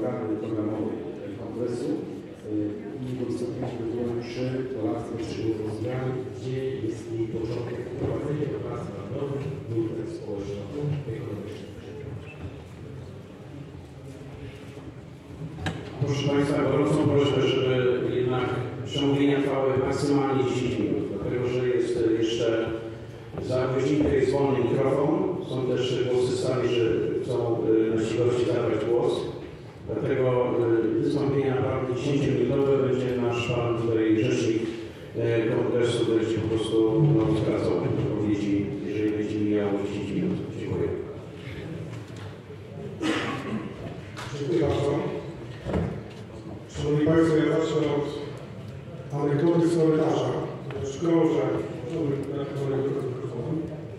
programy programowej kongresu i wystąpiliśmy było, czy Polacy potrzebują zmian, gdzie jest jej początek wprowadzenia do prac narodowych, nurtem społeczno-ekonomicznym. Proszę Państwa, gorącą prośbę, żeby jednak przemówienia trwały maksymalnie 10 minut, dlatego że jest jeszcze za godzinkę jest wolny mikrofon. Są też głosy sami, że chcą nasi goście zabrać głos. Dlatego wystąpienia naprawdę 10-minutowe będzie nasz pan tutaj rzecznik kongresu, będzie po prostu zwracał wypowiedzi, jeżeli będzie mijało 10 minut. Dziękuję. Dziękuję bardzo. Szanowni Państwo, ja zacznę od anegdoty z korytarza. Szkołę, że możemy dać anegdotę z mikrofonem.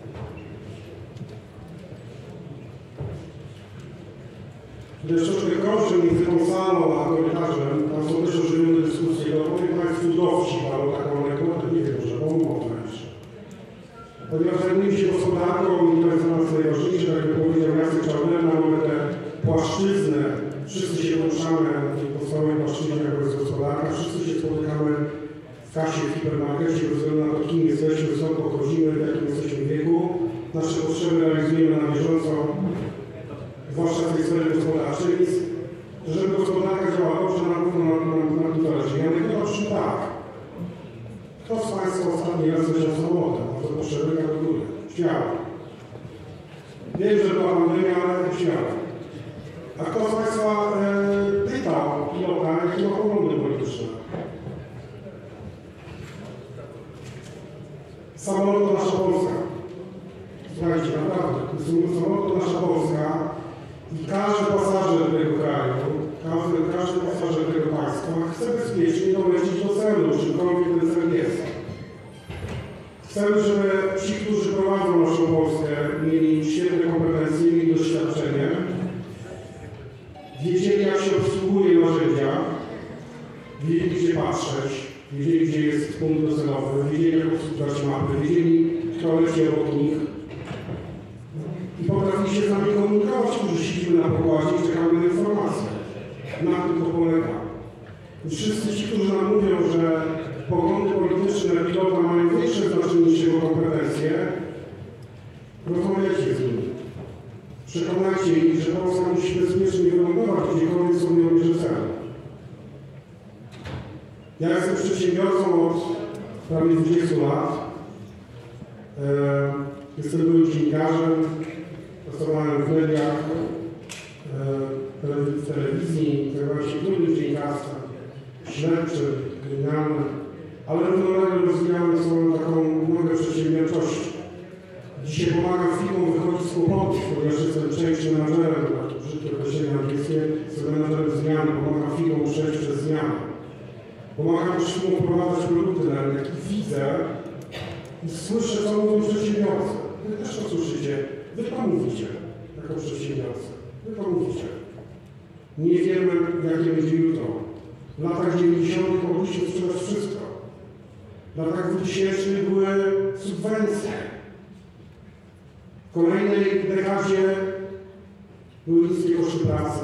Gdyż troszkę krąży między tą salą a korytarzem, tam są też ożywione dyskusje. No powiem Państwu dowcip, albo taką anegdotę, nie wiem, że pomogę jeszcze. Ponieważ zajmuję się gospodarką i to jest dla nas najważniejsze, tak jak powiedział Jacek Czarnena, mamy tę płaszczyznę. Wszyscy się poruszamy na tej podstawowej płaszczyźnie, jaką jest gospodarka, wszyscy się spotykamy w kasie, w hipermarkecie, bez względu na to, kim jesteśmy, skąd pochodzimy, w jakim jesteśmy wieku. Nasze potrzeby realizujemy na bieżąco, zwłaszcza w tej sferze gospodarczej, więc żeby gospodarka działała dobrze, na pewno nam to zależy. Ja mówię, oczywiście tak. Kto z Państwa ostatni raz leciał samolotem? Może potrzeby gratuluję. Śmiało. Wiem, że była pandemia, ale śmiało. A kto z Państwa pytał pilota, jakie ma poglądy polityczne? Samolot to nasza Polska. Słuchajcie, naprawdę, samolot to nasza Polska i każdy pasażer tego kraju, każdy pasażer tego państwa chce bezpiecznie dolecieć do celu, czymkolwiek ten cel jest. Chcemy, żeby ci, którzy prowadzą naszą Polskę, mieli świetne kompetencje, mieli doświadczenie, wiedzieli, jak się obsługuje narzędzia, wiedzieli, gdzie patrzeć, wiedzieli, gdzie jest punkt docelowy, wiedzieli, jak obsługiwać mapy, wiedzieli, kto leci obok nich i potrafili się z nami komunikować, którzy siedzimy na pokładzie i czekamy na informacje. Na tym to polega. I wszyscy ci, którzy nam mówią, że poglądy polityczne pilota mają większe znaczenie niż jego kompetencje, rozmawiajcie z nimi. Przekonajcie ich, że Polska musi bezpiecznie wylądować, gdziekolwiek sobie obierze cel. Ja jestem przedsiębiorcą od prawie 20 lat. Jestem byłym dziennikarzem, pracowałem w mediach, w telewizji, zajmowałem się trudnym dziennikarstwem, śledczym, kryminalnym, ale równolegle rozwijałem swoją taką nogę przedsiębiorczości. Dzisiaj pomagam firmom wychodzić z kłopotów, ponieważ jestem change managerem, takie brzydkie określenie angielskie, jestem menadżerem zmiany, pomagam firmom przejść przez zmianę. Pomagam też firmom wprowadzać produkty na rynek i widzę i słyszę, co mówią przedsiębiorcy. Wy też to słyszycie. Wy to mówicie jako przedsiębiorcy. Wy to mówicie. Nie wiemy, jakie będzie jutro. W latach 90. mogliście sprzedać wszystko. W latach 2000 były subwencje. W kolejnej dekadzie były niskie koszty pracy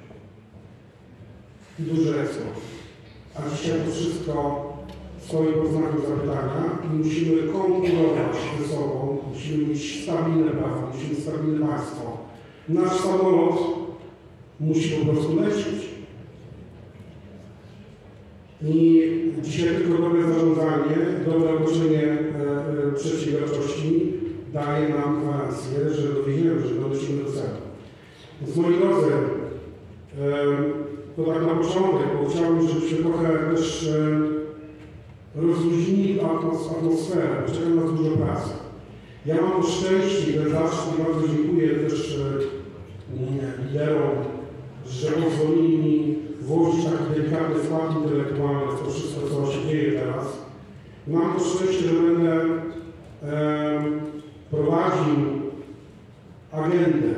i duży eksport. A dzisiaj to wszystko stoi pod znakiem zapytania i musimy konkurować ze sobą, musimy mieć stabilne prawo, musimy mieć stabilne państwo. Nasz samolot musi po prostu lecieć. I dzisiaj tylko dobre zarządzanie, dobre otoczenie przedsiębiorczości daje nam gwarancję, że dowiedziemy, że dolecimy do celu. Więc moi drodzy, to tak na początek, bo chciałbym, żebyśmy trochę też rozluźnili atmosferę, bo czeka nas dużo pracy. Ja mam to szczęście i ten zaszczyt i bardzo dziękuję też liderom, że pozwolili mi włożyć taki delikatny wkład intelektualny w to wszystko, co się dzieje teraz. Mam to szczęście, że będę prowadził agendę.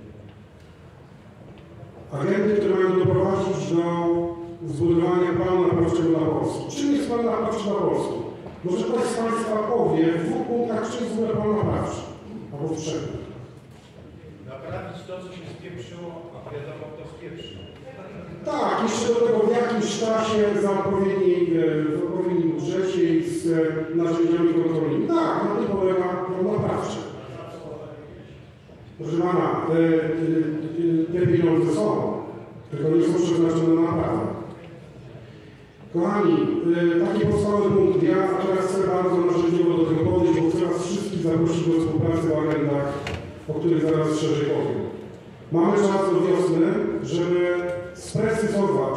Agendy, które mają doprowadzić do zbudowania planu naprawczego dla Polski. Czym jest plan naprawczy dla Polski? Może ktoś z Państwa powie w 2 punktach, czym jest plan naprawczy, albo w 3. Naprawić to, co się spieprzyło, a wiadomo, kto spieprzył. Tak, jeszcze do tego w jakimś czasie w odpowiednim budżecie i z narzędziami kontrolnymi. Tak, na tym polega plan naprawczy. Proszę pana, te pieniądze są, tylko nie są przeznaczone na naprawę. Kochani, taki podstawowy punkt. Ja teraz chcę bardzo narzędziowo do tego podejść, bo chcę was wszystkich zaprosić do współpracy w agendach, o których zaraz szerzej powiem. Mamy czas do wiosny, żeby sprecyzować,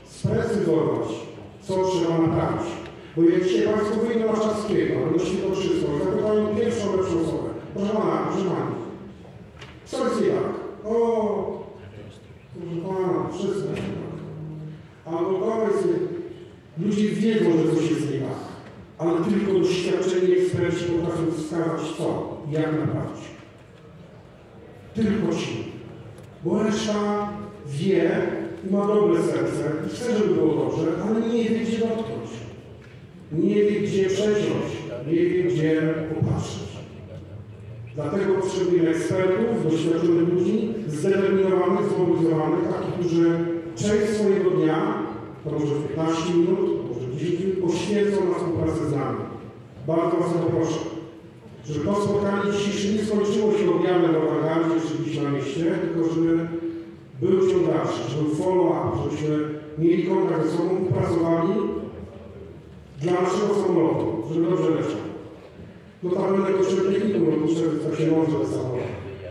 co trzeba naprawić. Bo jak dzisiaj Państwo wyjdą na Czarskiego, na Świętokrzyską, zapytają pierwszą lepszą osobę. Proszę Pana, co jest nie tak? O, proszę Pana, wszystko jest nie tak. Albo to jest nie. Ludzie wiedzą, że coś jest nie tak, ale tylko doświadczeni eksperci potrafią wskazać co i jak naprawić. Tylko ci. Bo reszta wie i ma dobre serce i chce, żeby było dobrze, ale nie wie, gdzie dotknąć. Nie wie, gdzie przesiąść, nie wie, gdzie popatrzeć. Dlatego potrzebujemy ekspertów, doświadczonych ludzi, zdeterminowanych, zmobilizowanych, takich, którzy część swojego dnia, to może 15 minut, może 10 minut, poświęcą na współpracę z nami. Bardzo Was o to proszę, żeby to spotkanie dzisiejsze nie skończyło się objawem w awangardzie czy gdzieś na mieście, tylko żeby był ciąg dalszy, żeby był follow-up, żebyśmy mieli kontakt ze sobą i pracowali dla naszego samolotu, żeby dobrze leciał. Notabene kończymy technikum lotnicze, więc tak się mądrze samolot.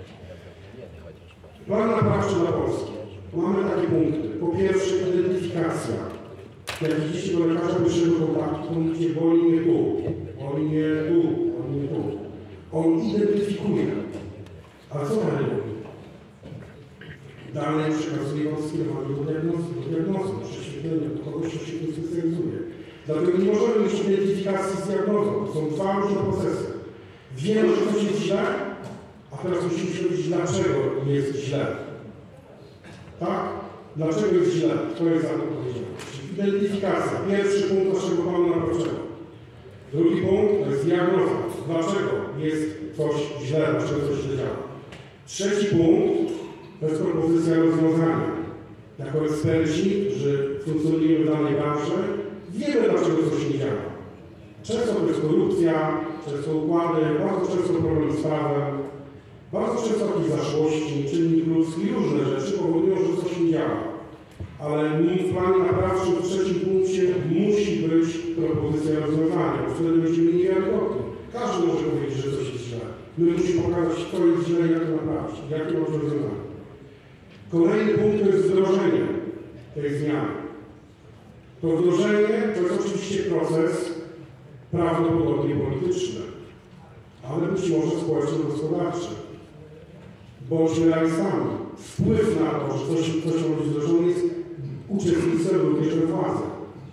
Plan naprawczy dla Polski. Mamy takie punkty. Po pierwsze, identyfikacja. Jak idziecie do lekarza pierwszego kontaktu, to mówicie, boli mnie tu, boli mnie tu, boli mnie tu. On identyfikuje. A co dalej robi? Dalej przekazuje wam skierowanie do diagnozy, prześwietlenia, do kogoś, kto się tym specjalizuje. Dlatego nie możemy mieć identyfikacji z diagnozą. To są dwa różne procesy. Wiemy, że coś jest źle, a teraz musimy się dowiedzieć, dlaczego jest źle. Tak? Dlaczego jest źle? Kto jest za to odpowiedzialny? Identyfikacja. Pierwszy punkt naszego planu naprawczego. Drugi punkt to jest diagnoza. Dlaczego jest coś źle, dlaczego coś źle działa. Trzeci punkt to jest propozycja rozwiązania. Jako eksperci, którzy funkcjonujemy w danej branży, wiemy, dlaczego coś nie działa. Często to jest korupcja, często układy, bardzo często problem z prawem, bardzo często jakieś zaszłości, czynnik ludzki, różne rzeczy powodują, że coś nie działa. Ale w planie naprawczym w trzecim punkcie musi być propozycja rozwiązania, bo wtedy będziemy niewiarygodni. Każdy może powiedzieć, że coś jest źle. My musimy pokazać, co jest źle i jak to naprawić, jakie może rozwiązanie. Kolejny punkt to jest wdrożenie tej zmiany. To wdrożenie to jest oczywiście proces prawdopodobnie polityczny, ale być może społeczno-gospodarczy. Bądźmy realistami. Wpływ na to, że coś może być wdrożone, jest uczestnictwem również we władzy.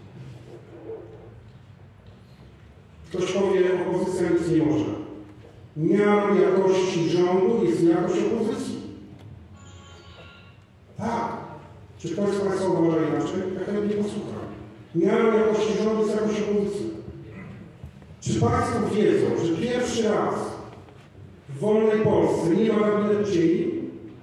Ktoś powie, opozycja nic nie może. Miarą jakości rządu jest jakość opozycji. Tak. Czy ktoś z Państwa uważa inaczej? Ja chętnie posłucham. Miarą jakości rządu jest jakość opozycji. Czy Państwo wiedzą, że pierwszy raz w wolnej Polsce nie ma gabinetu cieni?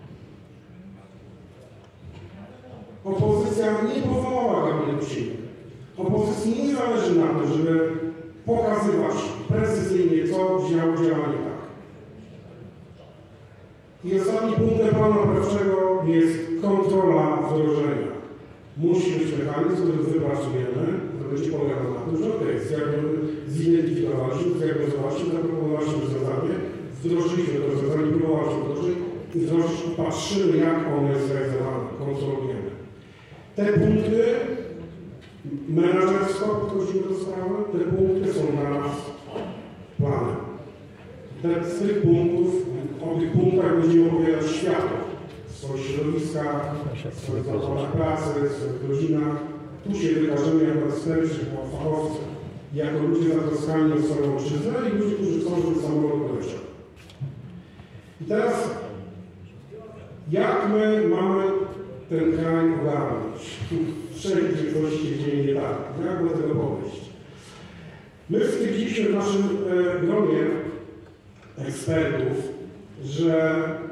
Opozycja nie powołała gabinetu cieni. Opozycji nie zależy na tym, żeby pokazywać precyzyjnie, co działa nie tak. I ostatni punkt planu naprawczego jest kontrola wdrożenia. Musi być mechanizm, który wypracujemy, który będzie polegał na tym, że zidentyfikowaliśmy, zdiagnozowaliśmy, zaproponowaliśmy rozwiązanie, wdrożyliśmy to rozwiązanie, próbowaliśmy wdrożyć i wdrożyć i patrzymy, jak ono jest zrealizowane, kontrolujemy. Te punkty menedżersko podchodzimy do sprawy, te punkty są dla nas planem. Z tych punktów, o tych punktach będziemy opowiadać światu, w swoich środowiskach, w swoich zakładach pracy, w swoich rodzinach. Tu się wykażemy jako eksperci, jako fachowcy, jako ludzie zatroskani o swoją ojczyznę i ludzie, którzy chcą, żeby samolot poleciał. I teraz, jak my mamy ten kraj ogarnąć? Wszędzie coś się dzieje nie tak. Jak do tego podejść? My stwierdziliśmy w naszym gronie ekspertów, że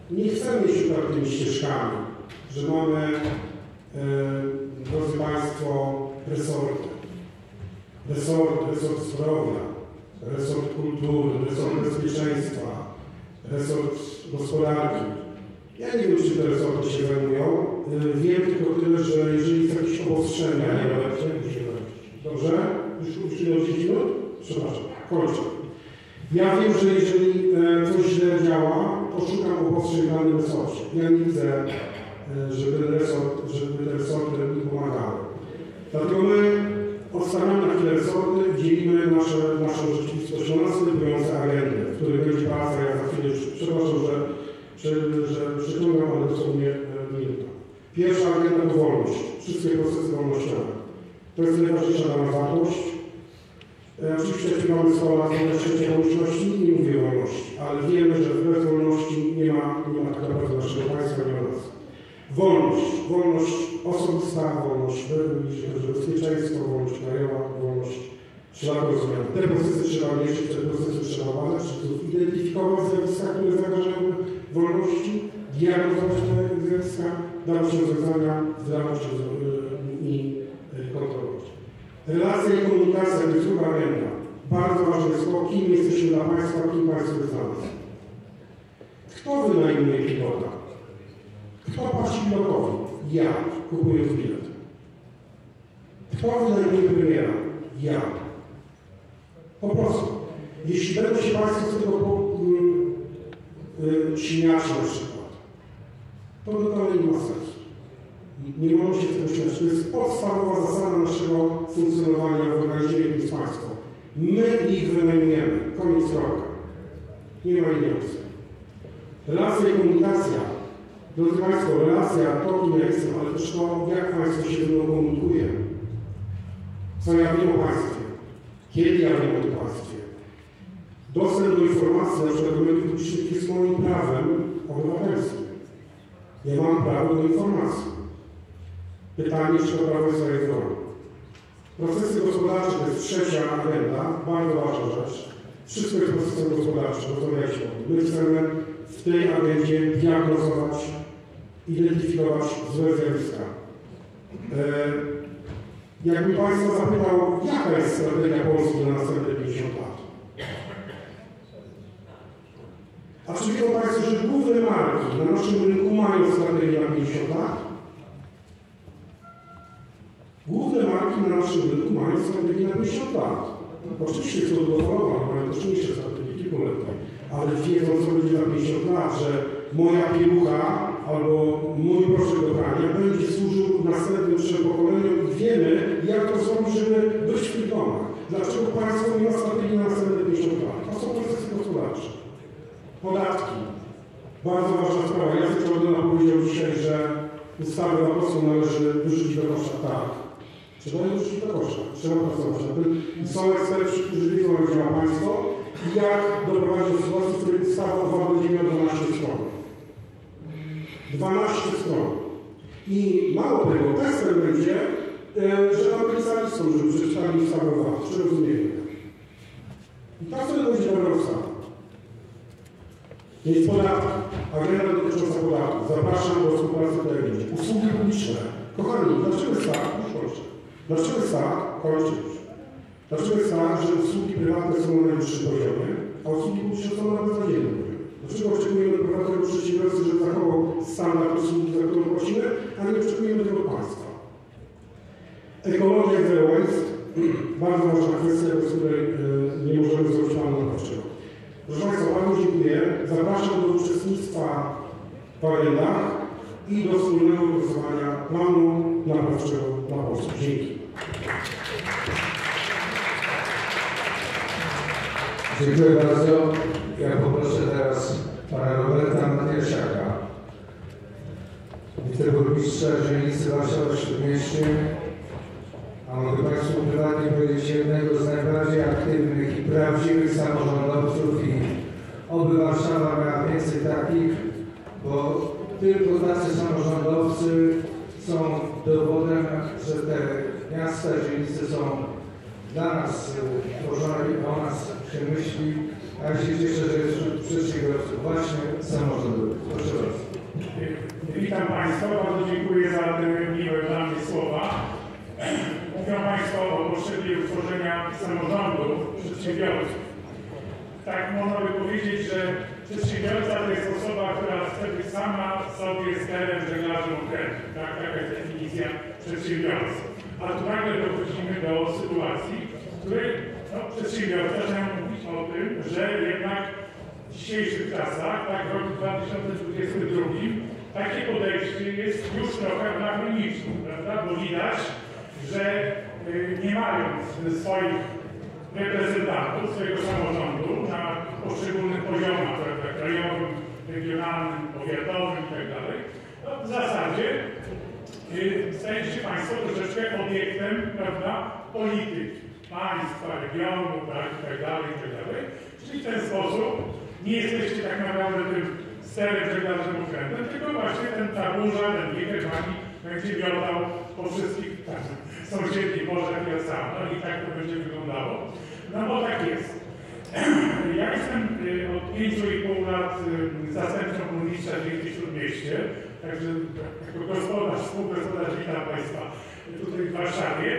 Nie chcemy iść tymi ścieżkami, że mamy, drodzy Państwo, resorty. Resort zdrowia, resort kultury, resort bezpieczeństwa, resort gospodarki. Ja nie wiem, czy te resorty się zajmują. Wiem tylko tyle, że jeżeli są jakieś obostrzenia, dobrze? Już nie 10 minut? Przepraszam, kończę. Ja wiem, że jeżeli coś źle działa, to szukam obostrzeń w danym resorcie. Ja nie widzę, żeby te resorty mi pomagały. Dlatego my odstawiamy na chwilę resorty, dzielimy naszą rzeczywistość na następujące agendy, w których będzie praca. Ja za chwilę już przepraszam, że przyciągam, ale dosłownie minuta. Pierwsza agenda to wolność. Wszystkie procesy wolnościowe. To jest najważniejsza dla nas wartość. Oczywiście śpiewamy 100 lat trzeciej wolności, nie mówię o wolności, ale wiemy, że bez wolności nie ma tak naprawdę naszego państwa, nie ma nas. Wolność osobista, wolność bezpieczeństwo, wolność krajowa, wolność szlaku rozumiana. Te procesy trzeba mierzyć, te procesy trzeba badać, identyfikować zjawiska, które zagrażają wolności, diagnozować te zjawiska, dawać rozwiązania, wdrażać i kontrolować. Relacja i komunikacja to jest druga agenda. Bardzo ważne jest to, kim jesteśmy dla Państwa, kim Państwo jest dla nas. Kto wynajmuje pilota? Kto płaci pilotowi? Ja, kupując bilet. Kto wynajmuje premiera? Ja. Po prostu. Jeśli będą się Państwo z tego śmiać na przykład, to totalnie nie ma sensu. Nie możemy się z tego śmiać. To jest podstawowa zasada naszego funkcjonowania w organizmie, jakim jest państwo. My ich wynajmujemy. Koniec kropka. Nie ma innej opcji. Relacja i komunikacja. Drodzy Państwo, relacja to, kim ja jestem, ale też to, jak Państwo się ze mną komunikuje. Co ja wiem o Państwie. Kiedy ja wiem o tym Państwie. Dostęp do informacji, na przykład do mediów publicznych, jest moim prawem obywatelskim. Ja mam prawo do informacji. Pytanie, czy to prawo jest realizowane. Procesy gospodarcze to jest trzecia agenda, bardzo ważna rzecz. Wszystko jest procesem gospodarczym, rozmawialiśmy o tym. My chcemy w tej agendzie diagnozować, identyfikować złe zjawiska. Jakbym Państwa zapytał, jaka jest strategia Polski na następne 50 lat? A czy wiedzą Państwo, że główne marki na naszym rynku mają strategię na 50 lat? Główne marki na naszym rynku mają strategię na 50 lat. Oczywiście są długofalowe, mają też mniejsze strategie, kilkuletnie, ale wiedzą, co będzie za 50 lat, że moja pielucha albo mój proszek do prania będzie służył następnym 3 pokoleniom i wiemy, jak to zrobić, żeby być w tych domach. Dlaczego państwo nie ma strategii na następne 50 lat? To są procesy gospodarcze. Podatki. Bardzo ważna sprawa. Jacek Czarnona powiedział dzisiaj, że ustawę VAT-owską należy wyrzucić do kosza. Tak. Trzeba je wyrzucić do kosza. Trzeba pracować na tym. Są eksperci, którzy wiedzą, jak działa państwo i jak doprowadzić do sytuacji, w której ustawa VAT będzie miała 12 stron. 12 stron. I mało tego, testem będzie, że napisali są, żeby przeczytali ustawę VAT. Czy rozumiemy? I tak sobie będzie dobra ustawa. Więc podatki. Agenda dotycząca podatków. Zapraszam do współpracy w tej agendzie. Usługi publiczne. Kochani, dlaczego jest tak? Już kończę. Dlaczego jest tak? Kończę już. Dlaczego jest tak, że usługi prywatne są na najwyższym poziomie, a usługi publiczne są na beznadziejnym poziomie? Dlaczego oczekujemy od prywatnego przedsiębiorcy, żeby zachował standard usługi, za którą płacimy, a nie oczekujemy tego od państwa? Ekologia zero waste. Bardzo ważna kwestia, bez której nie możemy zrobić planu naprawczego. Proszę Państwa, bardzo dziękuję. Zapraszam do uczestnictwa w agendach i do wspólnego głosowania planu naprawczego dla Polski. Dzięki. Dziękuję bardzo. Ja poproszę teraz pana Roberta Matiasiaka, wiceburmistrza dzielnicy Warszawa-Śródmieście, a mogę Państwu prywatnie powiedzieć, jednego z najbardziej aktywnych i prawdziwych samorządowców i oby Warszawa miała więcej takich, bo tylko tacy samorządowcy są dowodem, że te miasta, dzielnice są dla nas tworzone i o nas się myśli. A ja się cieszę, że jest wśród przedsiębiorców właśnie samorządowych. Proszę bardzo. samorządu, przedsiębiorców. Tak można by powiedzieć, że przedsiębiorca to jest osoba, która chce być sama sobie sterem żeglarzem okrętu. Tak? Taka jest definicja przedsiębiorcy. A tu nagle dochodzimy do sytuacji, w której przedsiębiorca zaczyna mówić o tym, że jednak w dzisiejszych czasach, tak w roku 2022, takie podejście jest już trochę anachroniczne, prawda? Bo widać, że nie mając swoich reprezentantów, swojego samorządu na poszczególnych poziomach, prawda, krajowym, regionalnym, powiatowym itd., w zasadzie staje się państwo troszeczkę obiektem, prawda, polityki państwa, regionu, tak, itd. Czyli w ten sposób nie jesteście tak naprawdę tym sterem żeglarzem okrętem, tylko właśnie ta burza, ten wieker pani będzie miotał po wszystkich sąsiednich morzach i oceanach. No i tak to będzie wyglądało. No bo tak jest. Ja jestem od 5,5 lat zastępcą burmistrza w Śródmieście, także jako gospodarz, współgospodarz witam Państwa tutaj w Warszawie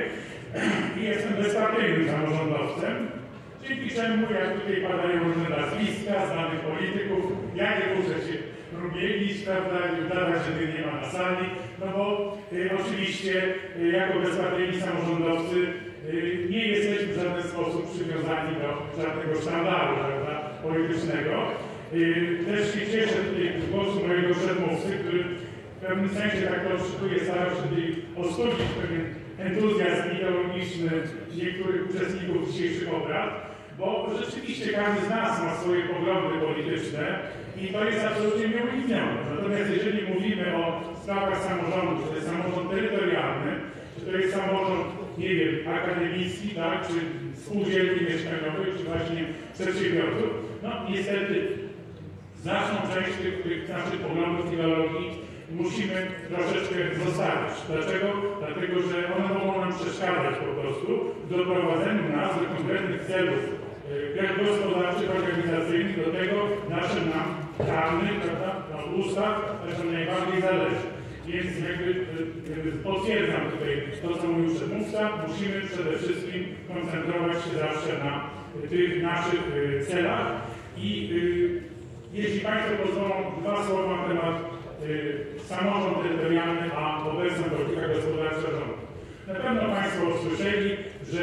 i jestem bezpartyjnym samorządowcem, dzięki czemu, jak tutaj padają różne nazwiska znanych polityków, ja nie muszę się rumienić, prawda, i udawać, że mnie nie ma na sali, no bo oczywiście jako bezpartyjni samorządowcy nie jesteśmy w żaden sposób przywiązani do żadnego sztandaru, prawda, politycznego. Też się cieszę tutaj z głosu mojego przedmówcy, który w pewnym sensie tak to odczytuje, starał się tutaj ostudzić pewien entuzjazm ideologiczny niektórych uczestników dzisiejszych obrad, bo rzeczywiście każdy z nas ma swoje poglądy polityczne i to jest absolutnie nieuniknione. Natomiast jeżeli mówimy o sprawach samorządu, czy to jest samorząd terytorialny, czy to jest samorząd, nie wiem, akademicki, tak, czy spółdzielni mieszkaniowych, czy właśnie przedsiębiorców, no niestety znaczną część tych naszych poglądów, ideologii musimy troszeczkę zostawić. Dlaczego? Dlatego, że one mogą nam przeszkadzać po prostu w doprowadzeniu nas do konkretnych celów gospodarczych, organizacyjnych, do tego naszym nam prawnych, prawda, ustaw, także najbardziej zależy. Więc jakby potwierdzam tutaj to, co mówił przedmówca, musimy przede wszystkim koncentrować się zawsze na tych naszych celach i jeśli Państwo pozwolą, dwa słowa na temat samorząd terytorialny, a obecna polityka gospodarcza rządu. Na pewno Państwo słyszeli, że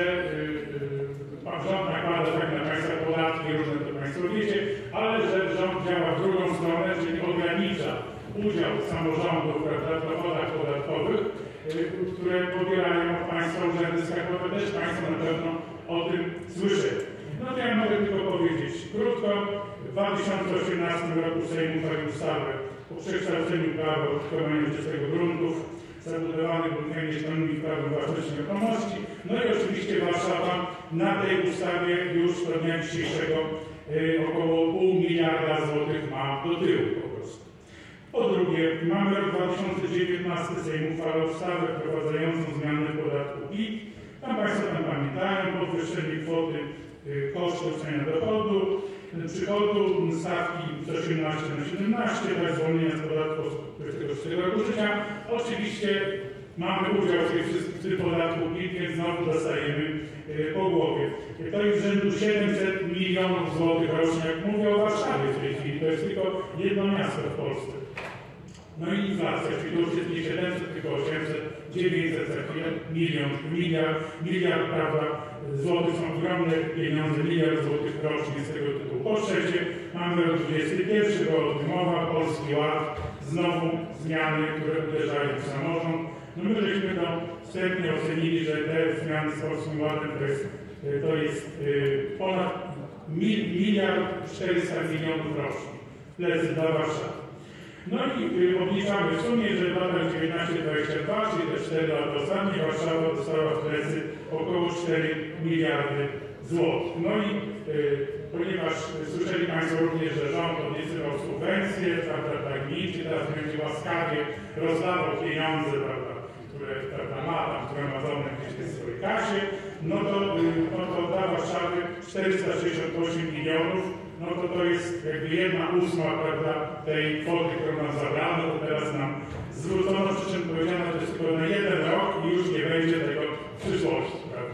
rząd nakłada tak na Państwa podatki, różne to Państwo wiecie, ale że rząd działa w drugą stronę, czyli ogranicza udział samorządów, prawda, w dochodach podatkowych, które pobierają od Państwa urzędy skarbowe. Też Państwo na pewno o tym słyszeli. No to ja mogę tylko powiedzieć krótko. W 2018 roku Sejm uchwalił ustawę o przekształceniu prawa użytkowania wieczystego gruntów zabudowanych budynkami mieszkalnymi i prawem własności nieruchomości. No i oczywiście Warszawa na tej ustawie już do dnia dzisiejszego około 0,5 miliarda złotych ma do tyłu po prostu. Po drugie, mamy rok 2019, Sejm uchwalał ustawę wprowadzającą zmianę w podatku PIT. Tam Państwo pamiętają podwyższenie kwoty kosztów uzyskania dochodu, przychodu, stawki z 18 na 17, tak zwolnienia z podatku od 26 roku życia. Oczywiście mamy udział w tym podatku PIT, więc znowu dostajemy po głowie. To jest rzędu 700 milionów złotych rocznie, jak mówię o Warszawie w tej chwili. To jest tylko jedno miasto w Polsce. No i inflacja, czyli to już jest nie 700, tylko 800, 900, za chwilę, miliard, prawda, złotych, są ogromne pieniądze, miliard złotych rocznie z tego tytułu. Po trzecie, mamy rok 21, bo o tym mowa, Polski Ład, znowu zmiany, które uderzają w samorząd. No my żeśmy to wstępnie ocenili, że te zmiany z Polskim Ładem to jest ponad 1 400 milionów rocznie. Plecy dla Warszawy. No i obliczamy w sumie, że w latach 19-22, czyli te 4 lata ostatnie, Warszawa dostała w plecy około 4 miliardy złotych. No i ponieważ słyszeli Państwo również, że rząd obiecywał subwencje, prawda, tak czy teraz będzie łaskawie rozdawał pieniądze, prawda, które ma tam zgromadzone gdzieś w swojej kasie, no to dla Warszawy 468 milionów. No to jest jakby 1/8, prawda, tej kwoty, którą nam zabrano, to teraz nam zwrócono, przy czym powiedziano, że to jest tylko na 1 rok i już nie będzie tego w przyszłości, prawda.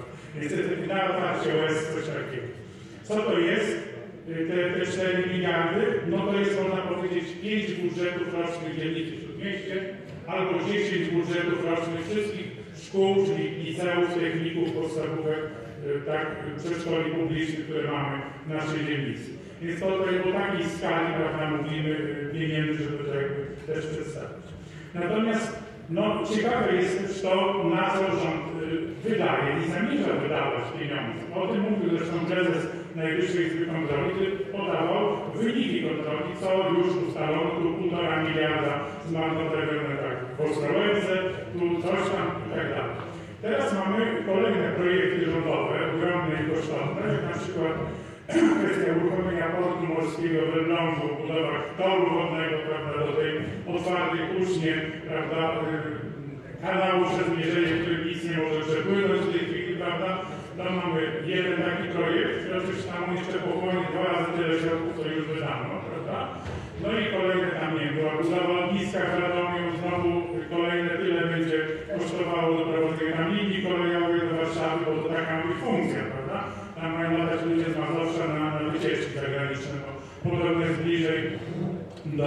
Niestety na otwarcie OS coś takiego. Co to jest? Te 4 miliardy? No to jest, można powiedzieć, 5 budżetów rocznych dzielnicy w Śródmieście albo 10 budżetów rocznych wszystkich szkół, czyli liceów, techników, podstawówek, tak, przedszkoli publicznych, które mamy w naszej dzielnicy. Więc to o takiej skali, prawda, mówimy pieniędzy, żeby to jakby też przedstawić. Natomiast ciekawe jest też to, na co rząd wydaje i zamierza wydawać pieniądze. O tym mówił zresztą prezes Najwyższej Izby Kontroli, który podawał wyniki kontroli, co już ustalono, tu 1,5 miliarda zmarnotrawionych tak w Ostrołęce, tu coś tam i tak dalej. Teraz mamy kolejne projekty rządowe, ogromne i kosztowne, jak na przykład kwestia uruchomienia portu morskiego w Elblągu, budowa toru wodnego, prawda, do tej otwartej ucznie, prawda, kanału przez Mierzeję, który nic nie może przepłynąć w tej chwili, prawda. Tam mamy jeden taki projekt, który oczywiście tam jeszcze pochłonie 2 razy tyle środków, co już wydano, prawda. No i kolejne tam, nie wiem, była budowa lotniska w Radomiu, znowu kolejne tyle będzie kosztowało doprowadzenie tam linii kolejowej do Warszawy, bo to taka ich funkcja, prawda. Tam mają latać ludzie z Mazowsza na wycieczki zagraniczne, bo podobno jest bliżej do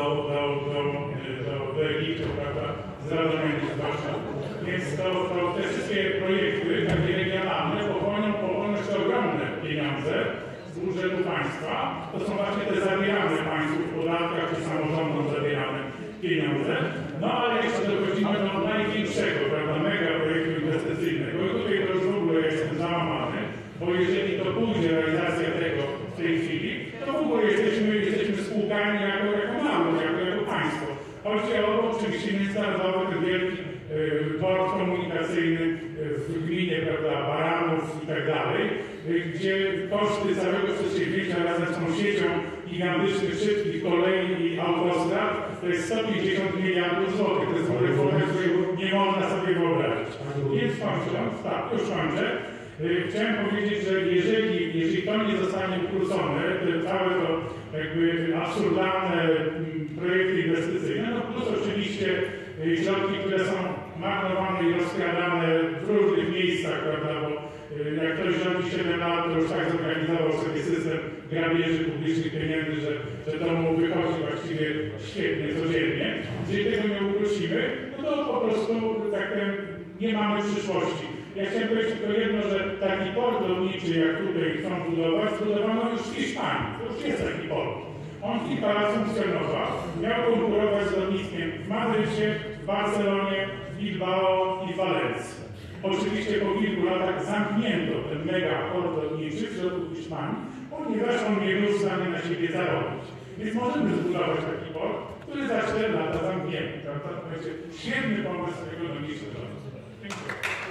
Egiptu, prawda, z Radomiem zwłaszcza. Więc te wszystkie projekty, takie regionalne, pochłoną jeszcze ogromne pieniądze z budżetu państwa. To są właśnie te zabierane państwu w podatkach czy samorządom zabierane pieniądze. No ale jeszcze dochodzimy do największego, prawda, mega projektu inwestycyjnego. I tutaj to już w ogóle jestem załamany, bo jeżeli to pójdzie realizacja tego w tej chwili, to w ogóle jesteśmy spółkami jako naród, jako państwo. Chodzi o oczywiście międzynarodowy, ten wielki port komunikacyjny w gminie, prawda, Baranów i tak dalej, gdzie koszty całego przedsięwzięcia razem z tą siecią gigantycznych, szybkich kolei i autostrad to jest 150 miliardów złotych. To jest w ogóle kwota, której nie można sobie wyobrazić. Więc kończąc, tak, już kończę. Chciałem powiedzieć, że jeżeli to nie zostanie ukrócone, całe to jakby absurdalne projekty inwestycyjne, no plus oczywiście środki, które są marnowane i rozkradane w różnych miejscach, prawda, bo jak ktoś rządzi 7 lat, to już tak zorganizował sobie system grabieży publicznych pieniędzy, że to mu wychodzi właściwie świetnie, codziennie. Jeżeli tego nie ukrócimy, no to po prostu, tak powiem, nie mamy przyszłości. Ja chciałem powiedzieć tylko jedno, że taki port lotniczy, jak tutaj chcą budować, zbudowano już w Hiszpanii. To już jest taki port. On kilka lat funkcjonował, miał konkurować z lotniskiem w Madrycie, w Barcelonie, w Bilbao i w Walencji. Oczywiście po kilku latach zamknięto ten mega port lotniczy w środku Hiszpanii, ponieważ on nie był w stanie na siebie zarobić. Więc możemy zbudować taki port, który za 4 lata zamkniemy. To będzie świetny pomysł tego lotniczego. Dziękuję.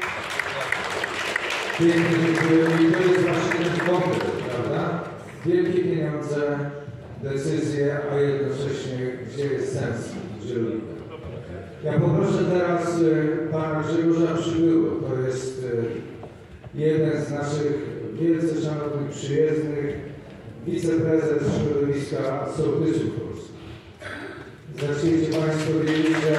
Pięknie dziękuję. I to jest właśnie ten konkret, prawda? Wielkie pieniądze, decyzje, a jednocześnie gdzie jest sens, gdzie lubię. Ja poproszę teraz pana Grzegorza Przybyło. To jest jeden z naszych wielce szanownych przyjezdnych, wiceprezes środowiska sołtysów polskich. Zacznijcie państwo wiedzieć, że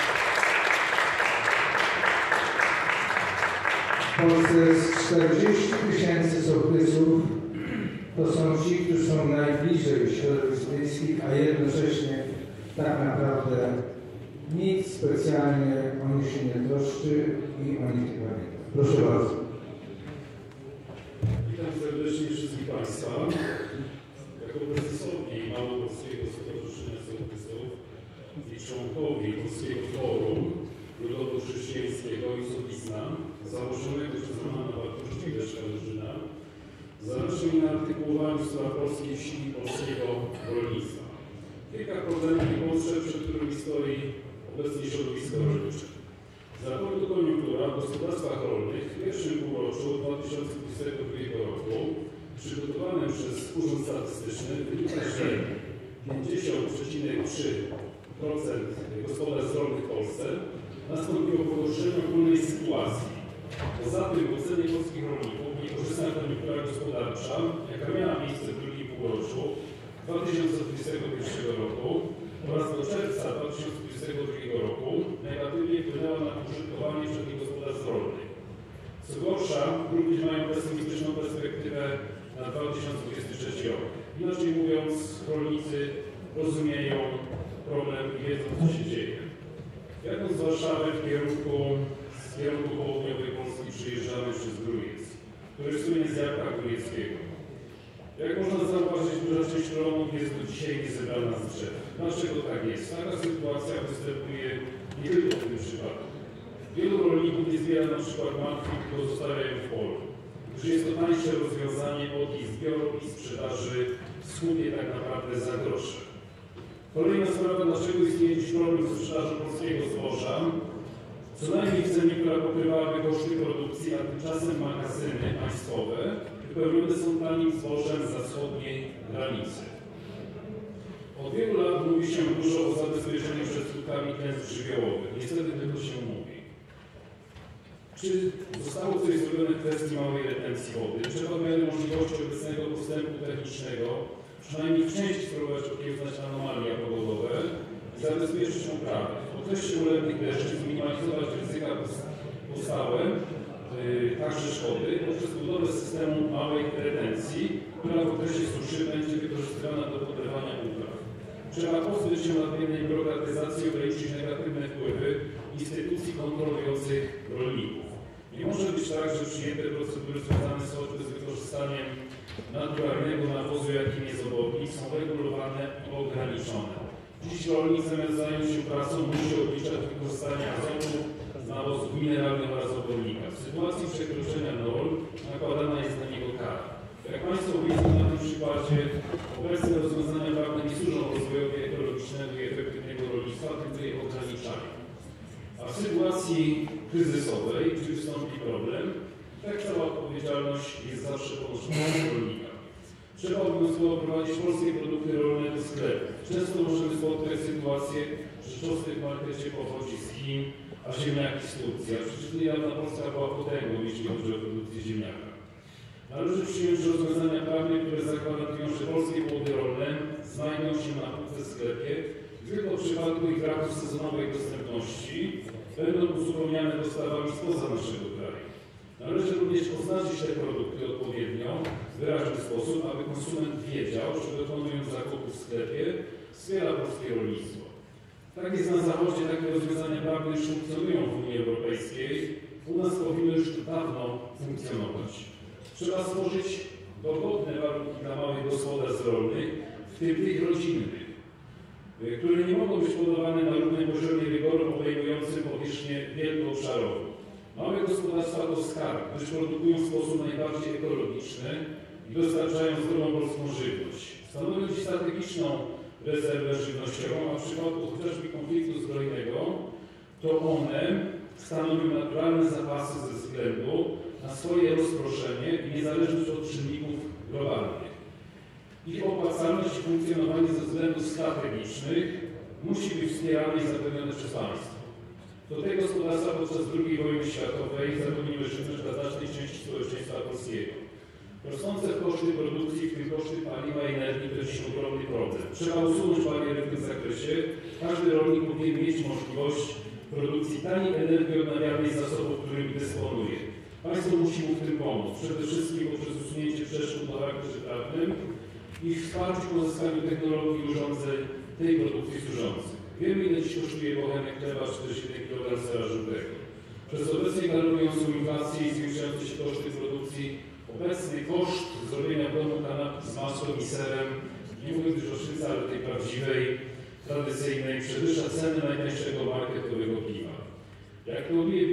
w Polsce jest 40 000 sołtysów. To są ci, którzy są najbliżej środowisk wiejskich, a jednocześnie tak naprawdę nic specjalnie o nich się nie troszczy i o nich nie pamięta. Proszę bardzo. Witam serdecznie wszystkich Państwa. Jako prezesowi Małopolskiego Stowarzyszenia Sołtysów i członkowi Polskiego Forum Ludowo-Chrześcijańskiego i Sołtizna, założonego przez Romana Bartoszewicza Szkarżyna, zależy mi na artykułowaniu spraw polskiej wsi i polskiego rolnictwa. Kilka problemów i potrzeb, przed którymi stoi obecnie środowisko rolnicze. Znakomita koniunktura w gospodarstwach rolnych w pierwszym półroczu 2022 roku, przygotowanym przez Urząd Statystyczny, wynika, że 50,3% gospodarstw rolnych w Polsce nastąpiło pogorszenie ogólnej sytuacji. Poza tym w ocenie polskich rolników niekorzystna koniunktura gospodarcza, jaka miała miejsce w drugim półroczu 2021 roku oraz do czerwca 2022 roku negatywnie wpłynęła na użytkowanie wszelkich gospodarstw rolnych. Co gorsza, również mają pesymistyczną perspektywę na 2023 rok. Inaczej mówiąc, rolnicy rozumieją problem i wiedzą, co się dzieje. Jadąc z Warszawy z kierunku południowej Polski przyjeżdżamy przez Grójec, który słynie z jabłka grójeckiego. Jak można zauważyć, duża część rolników jest do dzisiaj niezebrana z drzew. Dlaczego tak jest? Taka sytuacja występuje nie tylko w tym przypadku. Wielu rolników nie zbiera na przykład martwi, tylko zostawiają w polu, gdyż jest to tańsze rozwiązanie od ich zbioru i sprzedaży w sklepie tak naprawdę za grosze. Kolejna sprawa, dlaczego istnieje dziś problem ze sprzedażą polskiego zboża, co najmniej w cenie, która pokrywałaby koszty produkcji, a tymczasem magazyny państwowe wypełnione są tanim zbożem za wschodniej granicy. Od wielu lat mówi się dużo o zabezpieczeniu przed skutkami klęsk żywiołowych. Niestety tylko się mówi. Czy zostało coś zrobione w kwestii małej retencji wody? Trzeba w miarę możliwości obecnego postępu technicznego przynajmniej w części spróbować okiełznać anomalia pogodowe i zabezpieczyć uprawę. W okresie uległych deszczy zminimalizować ryzyka powstałe, także szkody, poprzez budowę systemu małej retencji, która w okresie suszy będzie wykorzystywana do podlewania upraw. Trzeba pozbyć się nadmiernej biurokratyzacji i ograniczyć negatywne wpływy instytucji kontrolujących rolników. Nie może być tak, że przyjęte procedury związane są z wykorzystaniem naturalnego nawozu, jakim jest obornik, są regulowane i ograniczone. Dziś rolnik zamiast zająć się pracą musi obliczać wykorzystanie azotu, nawozów mineralnych oraz obornika. W sytuacji przekroczenia norm nakładana jest na niego kara. Jak Państwo widzą na tym przykładzie, obecne rozwiązania prawne nie służą rozwojowi ekologicznego i efektywnego rolnictwa, tylko je ograniczają. A w sytuacji kryzysowej, gdy wystąpi problem, tak cała odpowiedzialność jest zawsze ponoszona przez rolnika. Trzeba obowiązkowo prowadzić polskie produkty rolne do sklepów. Często możemy spotkać sytuację, że czosnek w markecie pochodzi z Chin, a ziemniaki z Turcji. A przecież niedawna Polska była potęgą, jeśli chodzi o produkcję ziemniaka. Należy przyjąć rozwiązania prawne, które zagwarantują, że polskie płody rolne znajdą się na półce w sklepie, tylko w przypadku ich braku sezonowej dostępności będą uzupełniane dostawami spoza naszego kraju. Należy również oznaczyć te produkty odpowiednio, w wyraźny sposób, aby konsument wiedział, że dokonując zakupu w sklepie, wspiera polskie rolnictwo. Tak jest na Zachodzie, takie rozwiązania prawne już funkcjonują w Unii Europejskiej. U nas powinny już dawno funkcjonować. Trzeba stworzyć dogodne warunki dla małych gospodarstw rolnych, w tym tych rodzinnych, które nie mogą być podawane na równym poziomie rygorów obejmującym powierzchnię wielkoobszarową. Małe gospodarstwa to skarb, gdyż produkują w sposób najbardziej ekologiczny i dostarczają zdrową polską żywność. Stanowią dziś strategiczną rezerwę żywnościową, a w przypadku chociażby konfliktu zbrojnego, to one stanowią naturalne zapasy ze względu na swoje rozproszenie i niezależność od czynników globalnych. Ich opłacalność i funkcjonowanie ze względów strategicznych musi być wspierane i zapewnione przez państwo. Do tej gospodarstwa podczas II wojny światowej zapewniły żywność dla znacznej części społeczeństwa polskiego. Rosnące koszty produkcji, w tym koszty paliwa i energii, to jest ogromny problem. Trzeba usunąć bariery w tym zakresie. Każdy rolnik powinien mieć możliwość produkcji taniej energii odnawialnej z zasobów, którymi dysponuje. Państwo musi mu w tym pomóc, przede wszystkim poprzez usunięcie przeszkód o charakterze prawnym i wsparciu w pozyskaniu technologii i urządzeń tej produkcji służących. Wiemy, ile dziś kosztuje bochenek chleba 41 kg sera żółtego. Przez obecnie galopującą inflację i zwiększające się koszty produkcji, obecny koszt zrobienia w domu kanapki z masłem i serem, nie mówiąc już o szczyce, ale tej prawdziwej, tradycyjnej, przewyższa ceny najtańszego marketowego piwa. Jak podaje